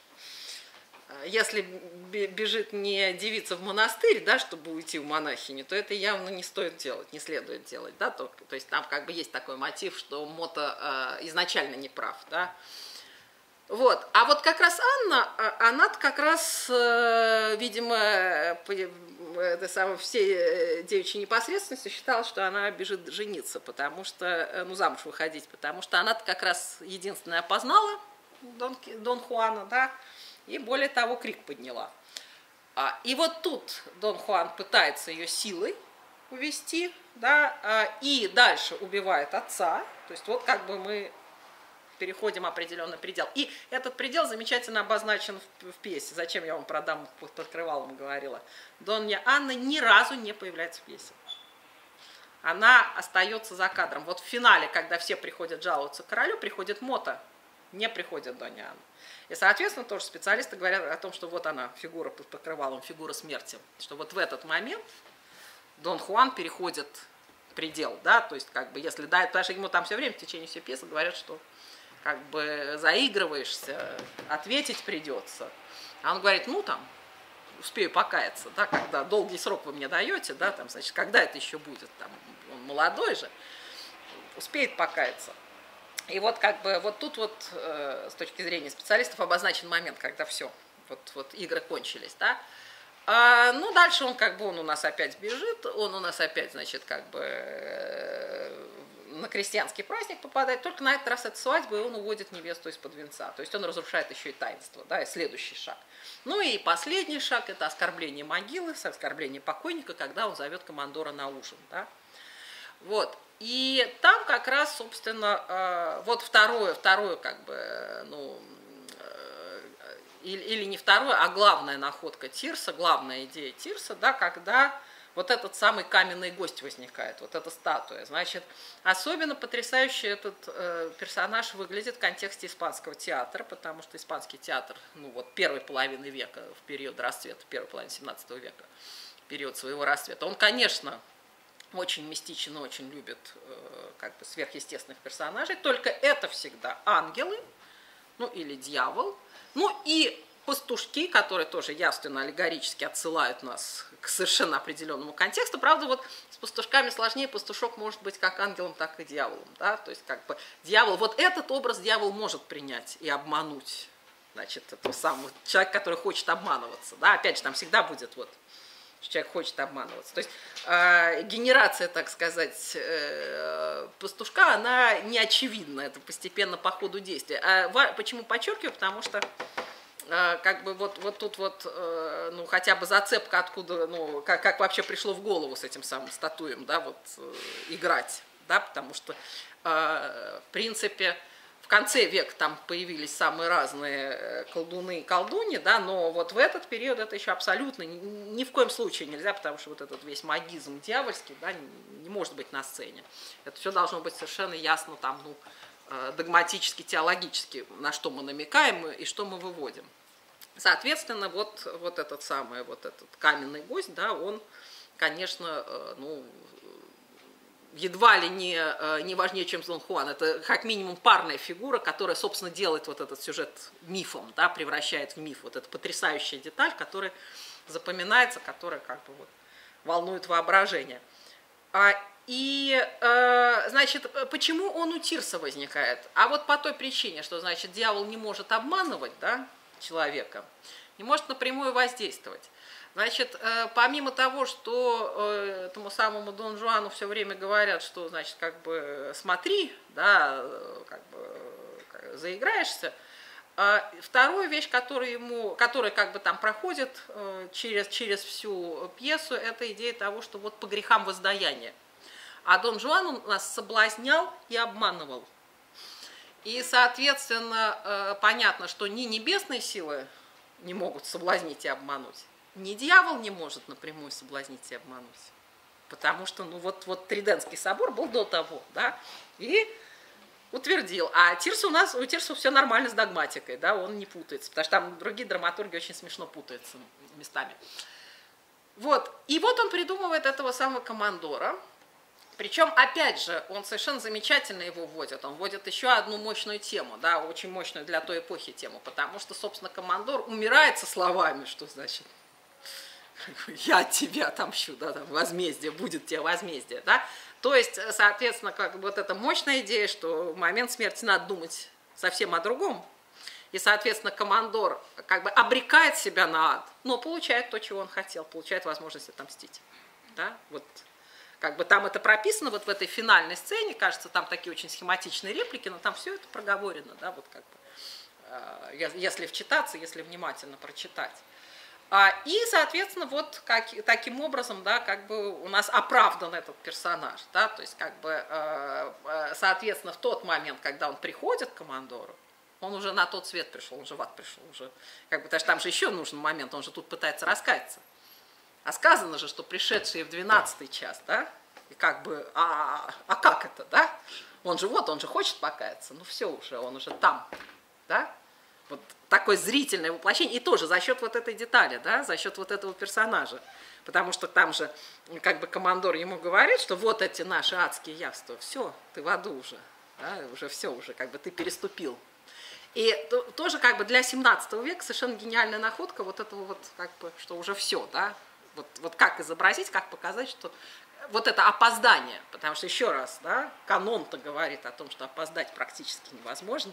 если бежит не девица в монастырь, да, чтобы уйти в монахини, то это явно не стоит делать, не следует делать, да, то, то есть там как бы есть такой мотив, что Мото э, изначально не прав, да. Вот. А вот как раз Анна, она как раз, видимо, это самое, всей девичьей непосредственностью считала, что она бежит жениться, потому что, ну, замуж выходить, потому что она как раз единственная опознала Дон, Дон Хуана, да, и более того, крик подняла. И вот тут Дон Хуан пытается ее силой увести, да, и дальше убивает отца, то есть вот как бы мы переходим определенный предел. И этот предел замечательно обозначен в, в пьесе. Зачем я вам про даму под покрывалом говорила? Донья Анна ни разу не появляется в пьесе. Она остается за кадром. Вот в финале, когда все приходят жаловаться королю, приходит Мото, не приходит Донья Анна. И, соответственно, тоже специалисты говорят о том, что вот она, фигура под покрывалом, фигура смерти. Что вот в этот момент Дон Хуан переходит предел, да, то есть как бы если, да, потому что ему там все время в течение всей пьесы говорят, что как бы заигрываешься, ответить придется. А он говорит, ну там, успею покаяться, да, когда долгий срок вы мне даете, да, там, значит, когда это еще будет, там, он молодой же, успеет покаяться. И вот как бы вот тут вот э, с точки зрения специалистов обозначен момент, когда все, вот, вот игры кончились, да. А, ну, дальше он как бы, он у нас опять бежит, он у нас опять, значит, как бы э, на крестьянский праздник попадает, только на этот раз это свадьба, и он уводит невесту из-под венца. То есть он разрушает еще и таинство, да, и следующий шаг. Ну и последний шаг – это оскорбление могилы, оскорбление покойника, когда он зовет командора на ужин, да. Вот. И там как раз, собственно, вот второе, второе как бы, ну, или, или не второе, а главная находка Тирса, главная идея Тирса, да, когда вот этот самый каменный гость возникает, вот эта статуя. Значит, особенно потрясающе этот э, персонаж выглядит в контексте испанского театра, потому что испанский театр, ну вот первой половины века, в период расцвета, первой половины семнадцатого века, период своего расцвета, он, конечно, очень мистичен, очень любит э, как бы сверхъестественных персонажей, только это всегда ангелы, ну или дьявол, ну и пастушки, которые тоже явственно аллегорически отсылают нас к совершенно определенному контексту. Правда, вот с пастушками сложнее, пастушок может быть как ангелом, так и дьяволом. Да? То есть как бы дьявол, вот этот образ дьявол может принять и обмануть. Значит, этого самого человека, который хочет обманываться. Да? Опять же, там всегда будет вот что человек хочет обманываться. То есть э, генерация, так сказать, э, пастушка, она не очевидна, это постепенно по ходу действия. А ва- почему подчеркиваю? Потому что э, как бы вот, вот тут вот, э, ну, хотя бы зацепка, откуда, ну, как, как вообще пришло в голову с этим самым статуем, да, вот э, играть, да, потому что, э, в принципе, в конце века там появились самые разные колдуны и колдуни, да, но вот в этот период это еще абсолютно ни, ни в коем случае нельзя, потому что вот этот весь магизм дьявольский, да, не, не может быть на сцене. Это все должно быть совершенно ясно там, ну, догматически, теологически, на что мы намекаем и что мы выводим. Соответственно, вот, вот этот самый, вот этот каменный гость, да, он, конечно, ну, едва ли не, не важнее, чем Дон Хуан. Это как минимум парная фигура, которая, собственно, делает вот этот сюжет мифом, да, превращает в миф. Вот эта потрясающая деталь, которая запоминается, которая как бы вот волнует воображение. А, и, э, значит, почему он у Тирса возникает? А вот по той причине, что, значит, дьявол не может обманывать, да, человека, не может напрямую воздействовать. Значит, помимо того, что этому самому Дон Жуану все время говорят, что, значит, как бы смотри, да, как бы заиграешься, вторая вещь, которая ему, которая как бы там проходит через, через всю пьесу, это идея того, что вот по грехам воздаяния. А Дон Жуан он нас соблазнял и обманывал. И, соответственно, понятно, что ни небесные силы не могут соблазнить и обмануть, ни дьявол не может напрямую соблазнить и обмануть. Потому что, ну, вот, вот Тридентский собор был до того, да, и утвердил. А Тирс у нас, у Тирса все нормально с догматикой, да, он не путается, потому что там другие драматурги очень смешно путаются местами. Вот, и вот он придумывает этого самого командора. Причем, опять же, он совершенно замечательно его вводит. Он вводит еще одну мощную тему, да, очень мощную для той эпохи тему, потому что, собственно, командор умирает со словами, что значит «я тебя отомщу», да, там, возмездие, будет тебе возмездие, да. То есть, соответственно, как бы вот эта мощная идея, что в момент смерти надо думать совсем о другом. И, соответственно, командор как бы обрекает себя на ад, но получает то, чего он хотел, получает возможность отомстить, да, вот. Как бы там это прописано вот в этой финальной сцене, кажется, там такие очень схематичные реплики, но там все это проговорено, да, вот как бы, э, если вчитаться, если внимательно прочитать. А, и, соответственно, вот как, таким образом, да, как бы у нас оправдан этот персонаж, да, то есть, как бы, э, э, соответственно, в тот момент, когда он приходит к командору, он уже на тот свет пришел, он же в ад пришел, уже, как бы, потому что там же еще нужен момент, он же тут пытается раскаяться. А сказано же, что пришедшие в двенадцатый час, да, и как бы, а, а как это, да? Он же вот, он же хочет покаяться, ну все уже, он уже там, да? Вот такое зрительное воплощение, и тоже за счет вот этой детали, да, за счет вот этого персонажа. Потому что там же, как бы, командор ему говорит, что вот эти наши адские явства, все, ты в аду уже, да, уже все, уже, как бы, ты переступил. И то, тоже, как бы, для семнадцатого века совершенно гениальная находка вот этого вот, как бы, что уже все, да. Вот, вот как изобразить, как показать, что вот это опоздание, потому что, еще раз, да, канон-то говорит о том, что опоздать практически невозможно.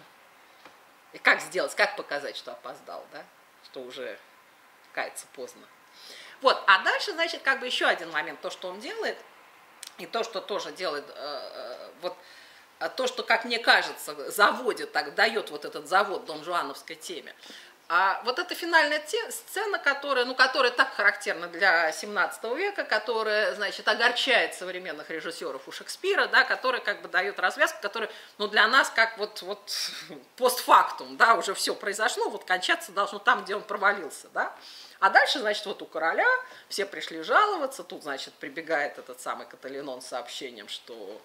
И как сделать, как показать, что опоздал, да, что уже каяться поздно. Вот, а дальше, значит, как бы еще один момент, то, что он делает, и то, что тоже делает, э, вот, то, что, как мне кажется, заводит, так, дает вот этот завод Дон Жуановской теме. А вот эта финальная те, сцена, которая, ну, которая так характерна для семнадцатого века, которая, значит, огорчает современных режиссеров у Шекспира, да, которая как бы дает развязку, которая, ну, для нас как вот, вот постфактум, да, уже все произошло, вот кончаться должно там, где он провалился, да. А дальше, значит, вот у короля все пришли жаловаться, тут, значит, прибегает этот самый Каталинон с сообщением, что...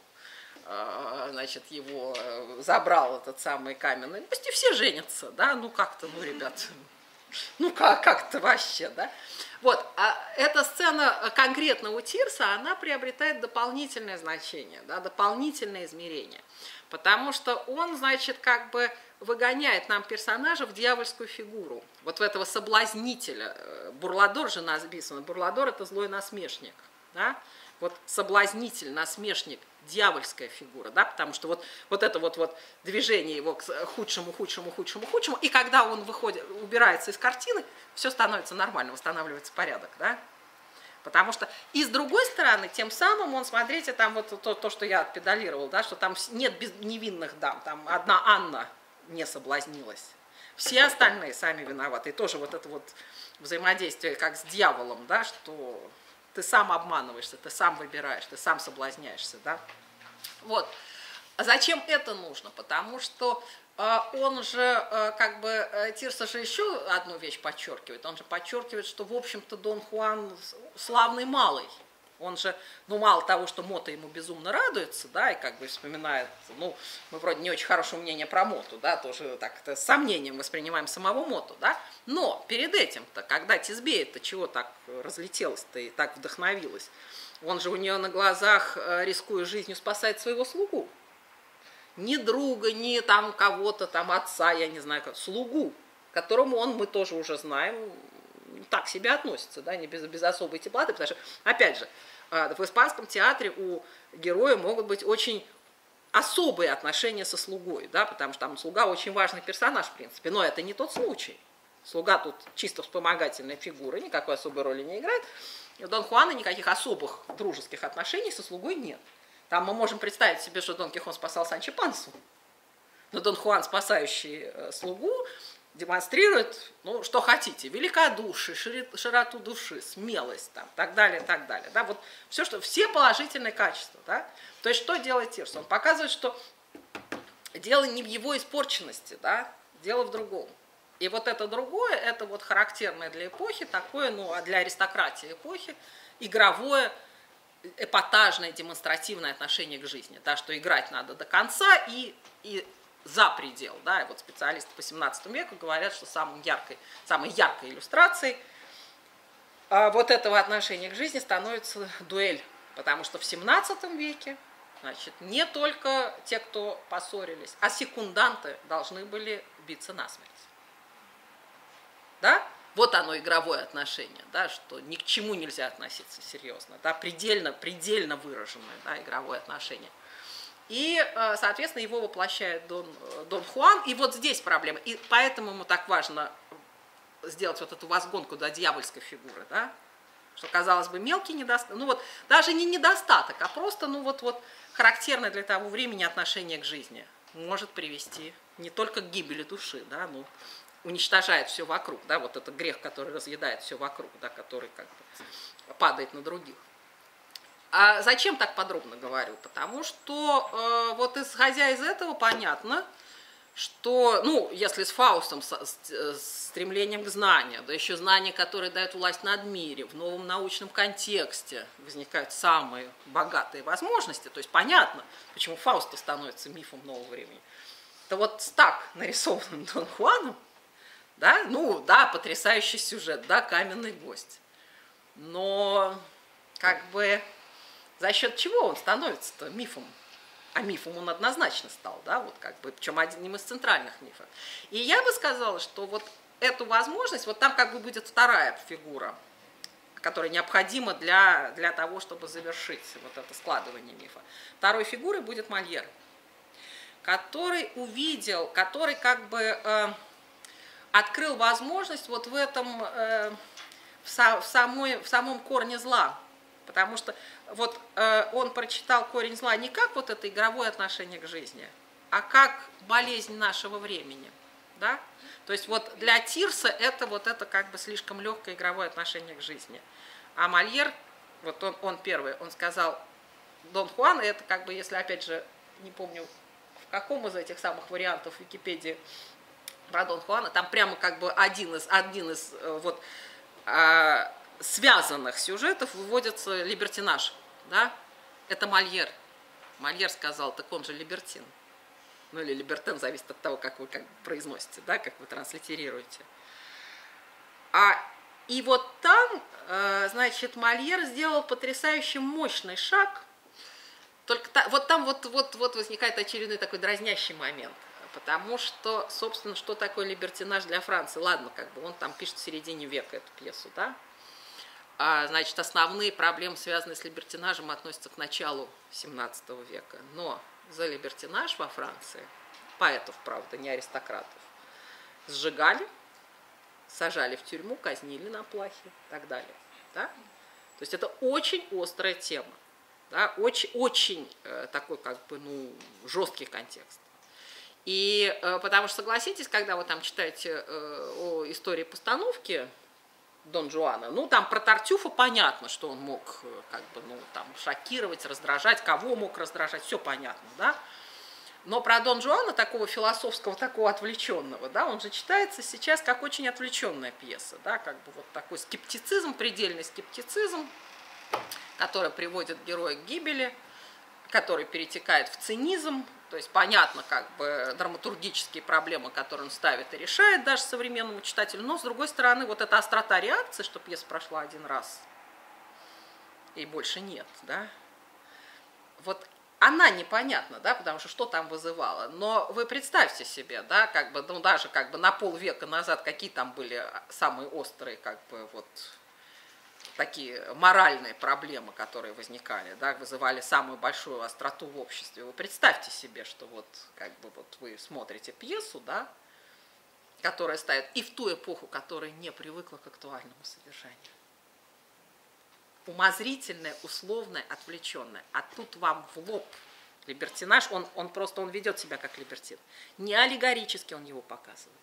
значит, его забрал этот самый каменный. Пусть и все женятся, да, ну как-то, ну, ребят, ну как, как-то вообще, да. Вот, а эта сцена конкретно у Тирса, она приобретает дополнительное значение, да, дополнительное измерение, потому что он, значит, как бы выгоняет нам персонажа в дьявольскую фигуру, вот в этого соблазнителя. Бурладор же написано, Бурладор – это злой насмешник, да. Вот соблазнитель, насмешник, дьявольская фигура, да, потому что вот, вот это вот, вот движение его к худшему, худшему, худшему, худшему, и когда он выходит, убирается из картины, все становится нормально, восстанавливается порядок, да. Потому что, и с другой стороны, тем самым он, смотрите, там вот то, то что я педалировал, да, что там нет без, невинных дам, там одна Анна не соблазнилась. Все остальные сами виноваты. И тоже вот это вот взаимодействие как с дьяволом, да, что ты сам обманываешься, ты сам выбираешь, ты сам соблазняешься, да. Вот. А зачем это нужно? Потому что э, он же, э, как бы, э, Тирса же еще одну вещь подчеркивает. Он же подчеркивает, что, в общем-то, Дон Хуан славный малый. Он же, ну, мало того, что Мото ему безумно радуется, да, и как бы вспоминает, ну, мы вроде не очень хорошее мнение про Моту, да, тоже так-то с сомнением воспринимаем самого Моту, да, но перед этим-то, когда Тисбея-то чего так разлетелась-то и так вдохновилась, он же у нее на глазах, рискуя жизнью, спасает своего слугу. Ни друга, ни там кого-то, там отца, я не знаю, как, слугу, к которому он, мы тоже уже знаем, так себя относится, да, не без, без особой теплоты, потому что, опять же, в испанском театре у героя могут быть очень особые отношения со слугой, да, потому что там слуга очень важный персонаж, в принципе, но это не тот случай. Слуга тут чисто вспомогательная фигура, никакой особой роли не играет. И у Дон Хуана никаких особых дружеских отношений со слугой нет. Там мы можем представить себе, что Дон Кихон спасал Санчо Пансу, но Дон Хуан, спасающий слугу, демонстрирует, ну, что хотите, великодушие, широту души, смелость, там, так далее, так далее. Да, вот все, что, все положительные качества. Да? То есть, что делает Тирса? Он показывает, что дело не в его испорченности, да, дело в другом. И вот это другое, это вот характерное для эпохи, такое, ну, а для аристократии эпохи, игровое, эпатажное, демонстративное отношение к жизни, да, что играть надо до конца и, и за предел, да, и вот специалисты по семнадцатому веку говорят, что самой яркой, самой яркой иллюстрацией а, вот этого отношения к жизни становится дуэль, потому что в семнадцатом веке, значит, не только те, кто поссорились, а секунданты должны были биться насмерть, да. Вот оно, игровое отношение, да, что ни к чему нельзя относиться серьезно, да, предельно, предельно выраженное, да, игровое отношение. И, соответственно, его воплощает Дон, Дон Хуан, и вот здесь проблема. И поэтому ему так важно сделать вот эту возгонку до дьявольской фигуры, да, что, казалось бы, мелкий недостаток, ну вот даже не недостаток, а просто, ну вот, вот характерное для того времени отношение к жизни может привести не только к гибели души, да, ну, уничтожает все вокруг, да, вот это грех, который разъедает все вокруг, да, который как бы падает на других. А зачем так подробно говорю? Потому что э, вот исходя из этого понятно, что, ну, если с Фаустом, с, с, с стремлением к знанию, да еще знания, которые дают власть над миром, в новом научном контексте возникают самые богатые возможности, то есть понятно, почему Фауст становится мифом нового времени. То вот с так нарисованным Дон Хуаном, да, ну, да, потрясающий сюжет, да, каменный гость. Но, как бы, за счет чего он становится-то мифом? А мифом он однозначно стал, да, вот как бы, причем одним из центральных мифов. И я бы сказала, что вот эту возможность, вот там как бы будет вторая фигура, которая необходима для, для того, чтобы завершить вот это складывание мифа. Второй фигурой будет Мольер, который увидел, который как бы... Э, открыл возможность вот в этом, э, в, со, в, самой, в самом корне зла. Потому что вот э, он прочитал корень зла не как вот это игровое отношение к жизни, а как болезнь нашего времени. Да? То есть вот для Тирса это вот это как бы слишком легкое игровое отношение к жизни. А Мольер, вот он, он первый, он сказал, Дон Хуан, это как бы, если опять же, не помню, в каком из этих самых вариантов Википедии, про Дон Хуана, там прямо как бы один из, один из вот, э, связанных сюжетов выводится либертинаж. Да? Это Мольер. Мольер сказал, так он же либертин. Ну или либертен, зависит от того, как вы как произносите, да, как вы транслитерируете. А, и вот там, э, значит, Мольер сделал потрясающе мощный шаг. Только та, вот там вот, вот, вот возникает очередной такой дразнящий момент. Потому что, собственно, что такое либертинаж для Франции? Ладно, как бы он там пишет в середине века эту пьесу, да? А, значит, основные проблемы, связанные с либертинажем, относятся к началу семнадцатого века. Но за либертинаж во Франции, поэтов, правда, не аристократов, сжигали, сажали в тюрьму, казнили на плахе и так далее. Да? То есть это очень острая тема, да, очень, очень э, такой как бы, ну, жесткий контекст. И э, потому что, согласитесь, когда вы там читаете э, о истории постановки Дон Жуана, ну, там про Тартюфа понятно, что он мог, как бы, ну, там, шокировать, раздражать, кого мог раздражать, все понятно, да. Но про Дон Жуана, такого философского, такого отвлеченного, да, он же читается сейчас как очень отвлеченная пьеса, да, как бы вот такой скептицизм, предельный скептицизм, который приводит героя к гибели, который перетекает в цинизм, то есть понятно, как бы драматургические проблемы, которые он ставит и решает даже современному читателю, но с другой стороны, вот эта острота реакции, что пьеса прошла один раз и больше нет, да, вот она непонятна, да, потому что что там вызывало. Но вы представьте себе, да, как бы, ну, даже как бы на полвека назад, какие там были самые острые, как бы, вот, такие моральные проблемы, которые возникали, да, вызывали самую большую остроту в обществе. Вы представьте себе, что вот, как бы, вот вы смотрите пьесу, да, которая ставит и в ту эпоху, которая не привыкла к актуальному содержанию. Умозрительное, условное, отвлеченное. А тут вам в лоб либертинаж, он, он просто он ведет себя как либертин. Не аллегорически он его показывает.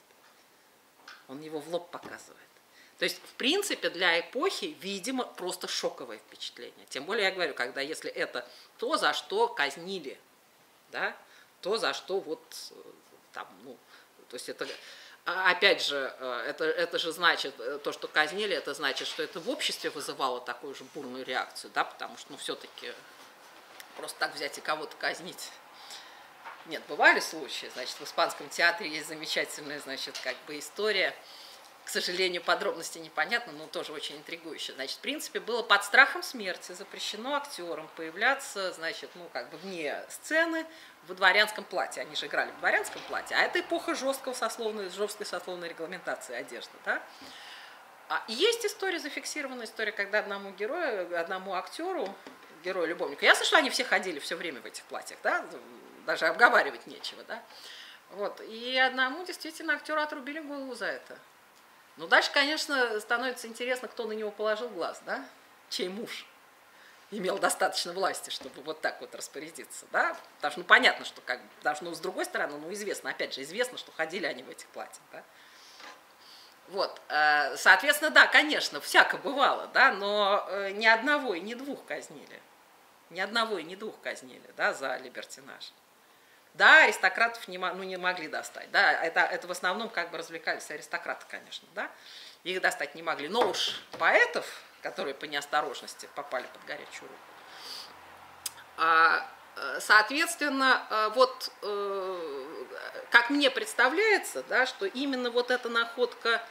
Он его в лоб показывает. То есть, в принципе, для эпохи, видимо, просто шоковое впечатление. Тем более, я говорю, когда если это то, за что казнили, да, то, за что вот там, ну, то есть это... Опять же, это, это же значит, то, что казнили, это значит, что это в обществе вызывало такую же бурную реакцию, да, потому что, ну, все-таки просто так взять и кого-то казнить. Нет, бывали случаи, значит, в испанском театре есть замечательная, значит, как бы история, к сожалению, подробности непонятны, но тоже очень интригующая. Значит, в принципе, было под страхом смерти запрещено актерам появляться, значит, ну, как бы вне сцены, в дворянском платье. Они же играли в дворянском платье, а это эпоха жесткого сословной, жесткой сословной регламентации одежды, да. И есть история, зафиксированная история, когда одному герою, одному актеру, герою-любовнику, ясно, что они все ходили все время в этих платьях, да, даже обговаривать нечего, да. Вот. И одному действительно актеру отрубили голову за это. Ну, дальше, конечно, становится интересно, кто на него положил глаз, да, чей муж имел достаточно власти, чтобы вот так вот распорядиться, да, потому что, ну, понятно, что как, потому что, ну, с другой стороны, ну, известно, опять же, известно, что ходили они в этих платьях, да. Вот, соответственно, да, конечно, всяко бывало, да, но ни одного и ни двух казнили, ни одного и ни двух казнили, да, за либертинаж. Да, аристократов не, ну, не могли достать, да, это, это в основном как бы развлекались аристократы, конечно, да, их достать не могли, но уж поэтов, которые по неосторожности попали под горячую руку, соответственно, вот как мне представляется, да, что именно вот эта находка,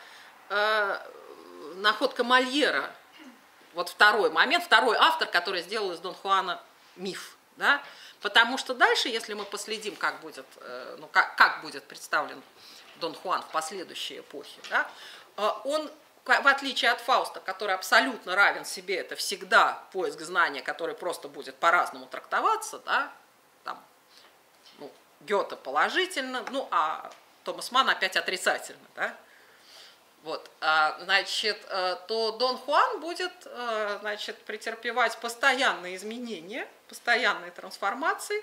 находка Мольера, вот второй момент, второй автор, который сделал из Дон Хуана миф, да. Потому что дальше, если мы последим, как будет, ну, как, как будет представлен Дон Хуан в последующей эпохе, да, он, в отличие от Фауста, который абсолютно равен себе, это всегда поиск знания, который просто будет по-разному трактоваться, да, там, ну, Гёте положительно, ну, а Томас Манн опять отрицательно, да. Вот, значит, то Дон Хуан будет, значит, претерпевать постоянные изменения, постоянные трансформации,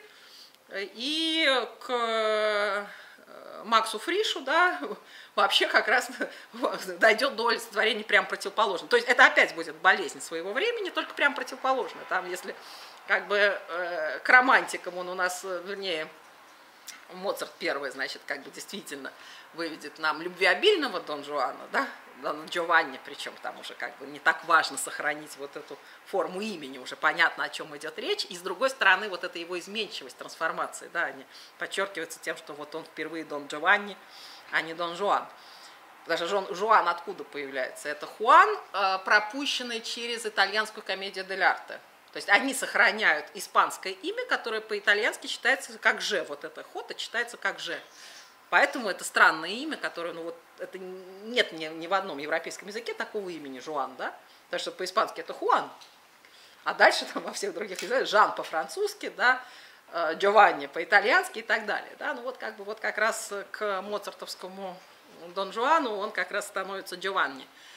и к Максу Фришу, да, вообще как раз дойдет до олицетворения прям противоположного. То есть это опять будет болезнь своего времени, только прям противоположная. Там, если как бы к романтикам он у нас, вернее, Моцарт первый, значит, как бы действительно выведет нам любвеобильного Дон Жуана, да, Дон Джованни, причем там уже как бы не так важно сохранить вот эту форму имени, уже понятно, о чем идет речь, и с другой стороны вот эта его изменчивость, трансформации, да, они подчеркиваются тем, что вот он впервые Дон Джованни, а не Дон Жуан. Даже Жон, Жуан откуда появляется? Это Хуан, пропущенный через итальянскую комедию дель арте. То есть они сохраняют испанское имя, которое по-итальянски читается как «Ж». Вот это «Хота» читается как «Ж». Поэтому это странное имя, которое, ну вот, это нет ни, ни в одном европейском языке такого имени Жуан, да? Потому что по-испански это Хуан, а дальше там во всех других языках Жан по-французски, да, Джованни по-итальянски и так далее, да? Ну вот как бы вот как раз к моцартовскому Дон Жуану он как раз становится Джованни.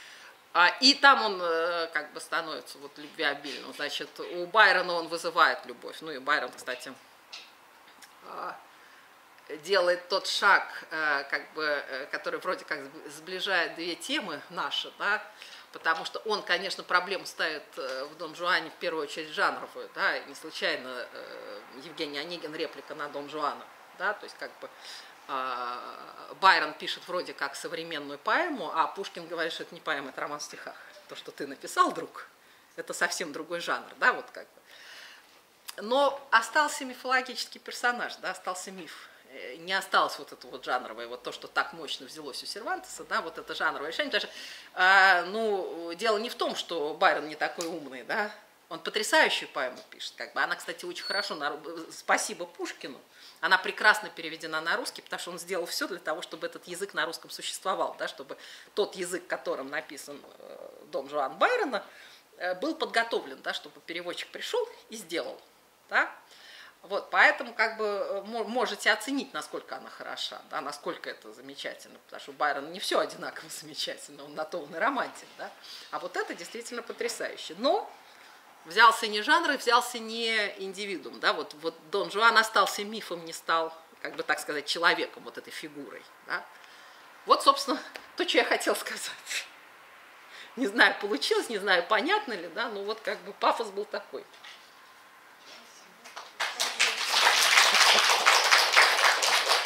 А, и там он э, как бы становится вот любвеобильным. Значит, у Байрона он вызывает любовь. Ну и Байрон, кстати, э, делает тот шаг, э, как бы, э, который вроде как сближает две темы наши, да, потому что он, конечно, проблему ставит э, в Дон Жуане в первую очередь жанровую, да, и не случайно э, Евгений Онегин реплика на Дон Жуана, да, то есть как бы Байрон пишет вроде как современную поэму, а Пушкин говорит, что это не поэма, это роман в стихах. То, что ты написал, друг, это совсем другой жанр, да, вот как бы. Но остался мифологический персонаж, да, остался миф. Не осталось вот это вот жанровое, вот то, что так мощно взялось у Сервантеса, да, вот это жанровое решение. Потому что, ну, дело не в том, что Байрон не такой умный, да, он потрясающую поэму пишет, как бы. Она, кстати, очень хорошо, на... спасибо Пушкину, она прекрасно переведена на русский, потому что он сделал все для того, чтобы этот язык на русском существовал, да, чтобы тот язык, которым написан Дон Жуан Байрона, был подготовлен, да, чтобы переводчик пришел и сделал. Да. Вот, поэтому как бы можете оценить, насколько она хороша, да, насколько это замечательно, потому что у Байрона не все одинаково замечательно, он на то он и романтик, да, а вот это действительно потрясающе. Но взялся не жанр, и взялся не индивидуум, да, вот, вот Дон Жуан остался мифом, не стал, как бы так сказать, человеком, вот этой фигурой, да. Вот, собственно, то, что я хотела сказать. Не знаю, получилось, не знаю, понятно ли, да, но вот как бы пафос был такой.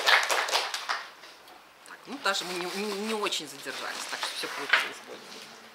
Так, ну, даже мы не, не, не очень задержались, так что все получилось более.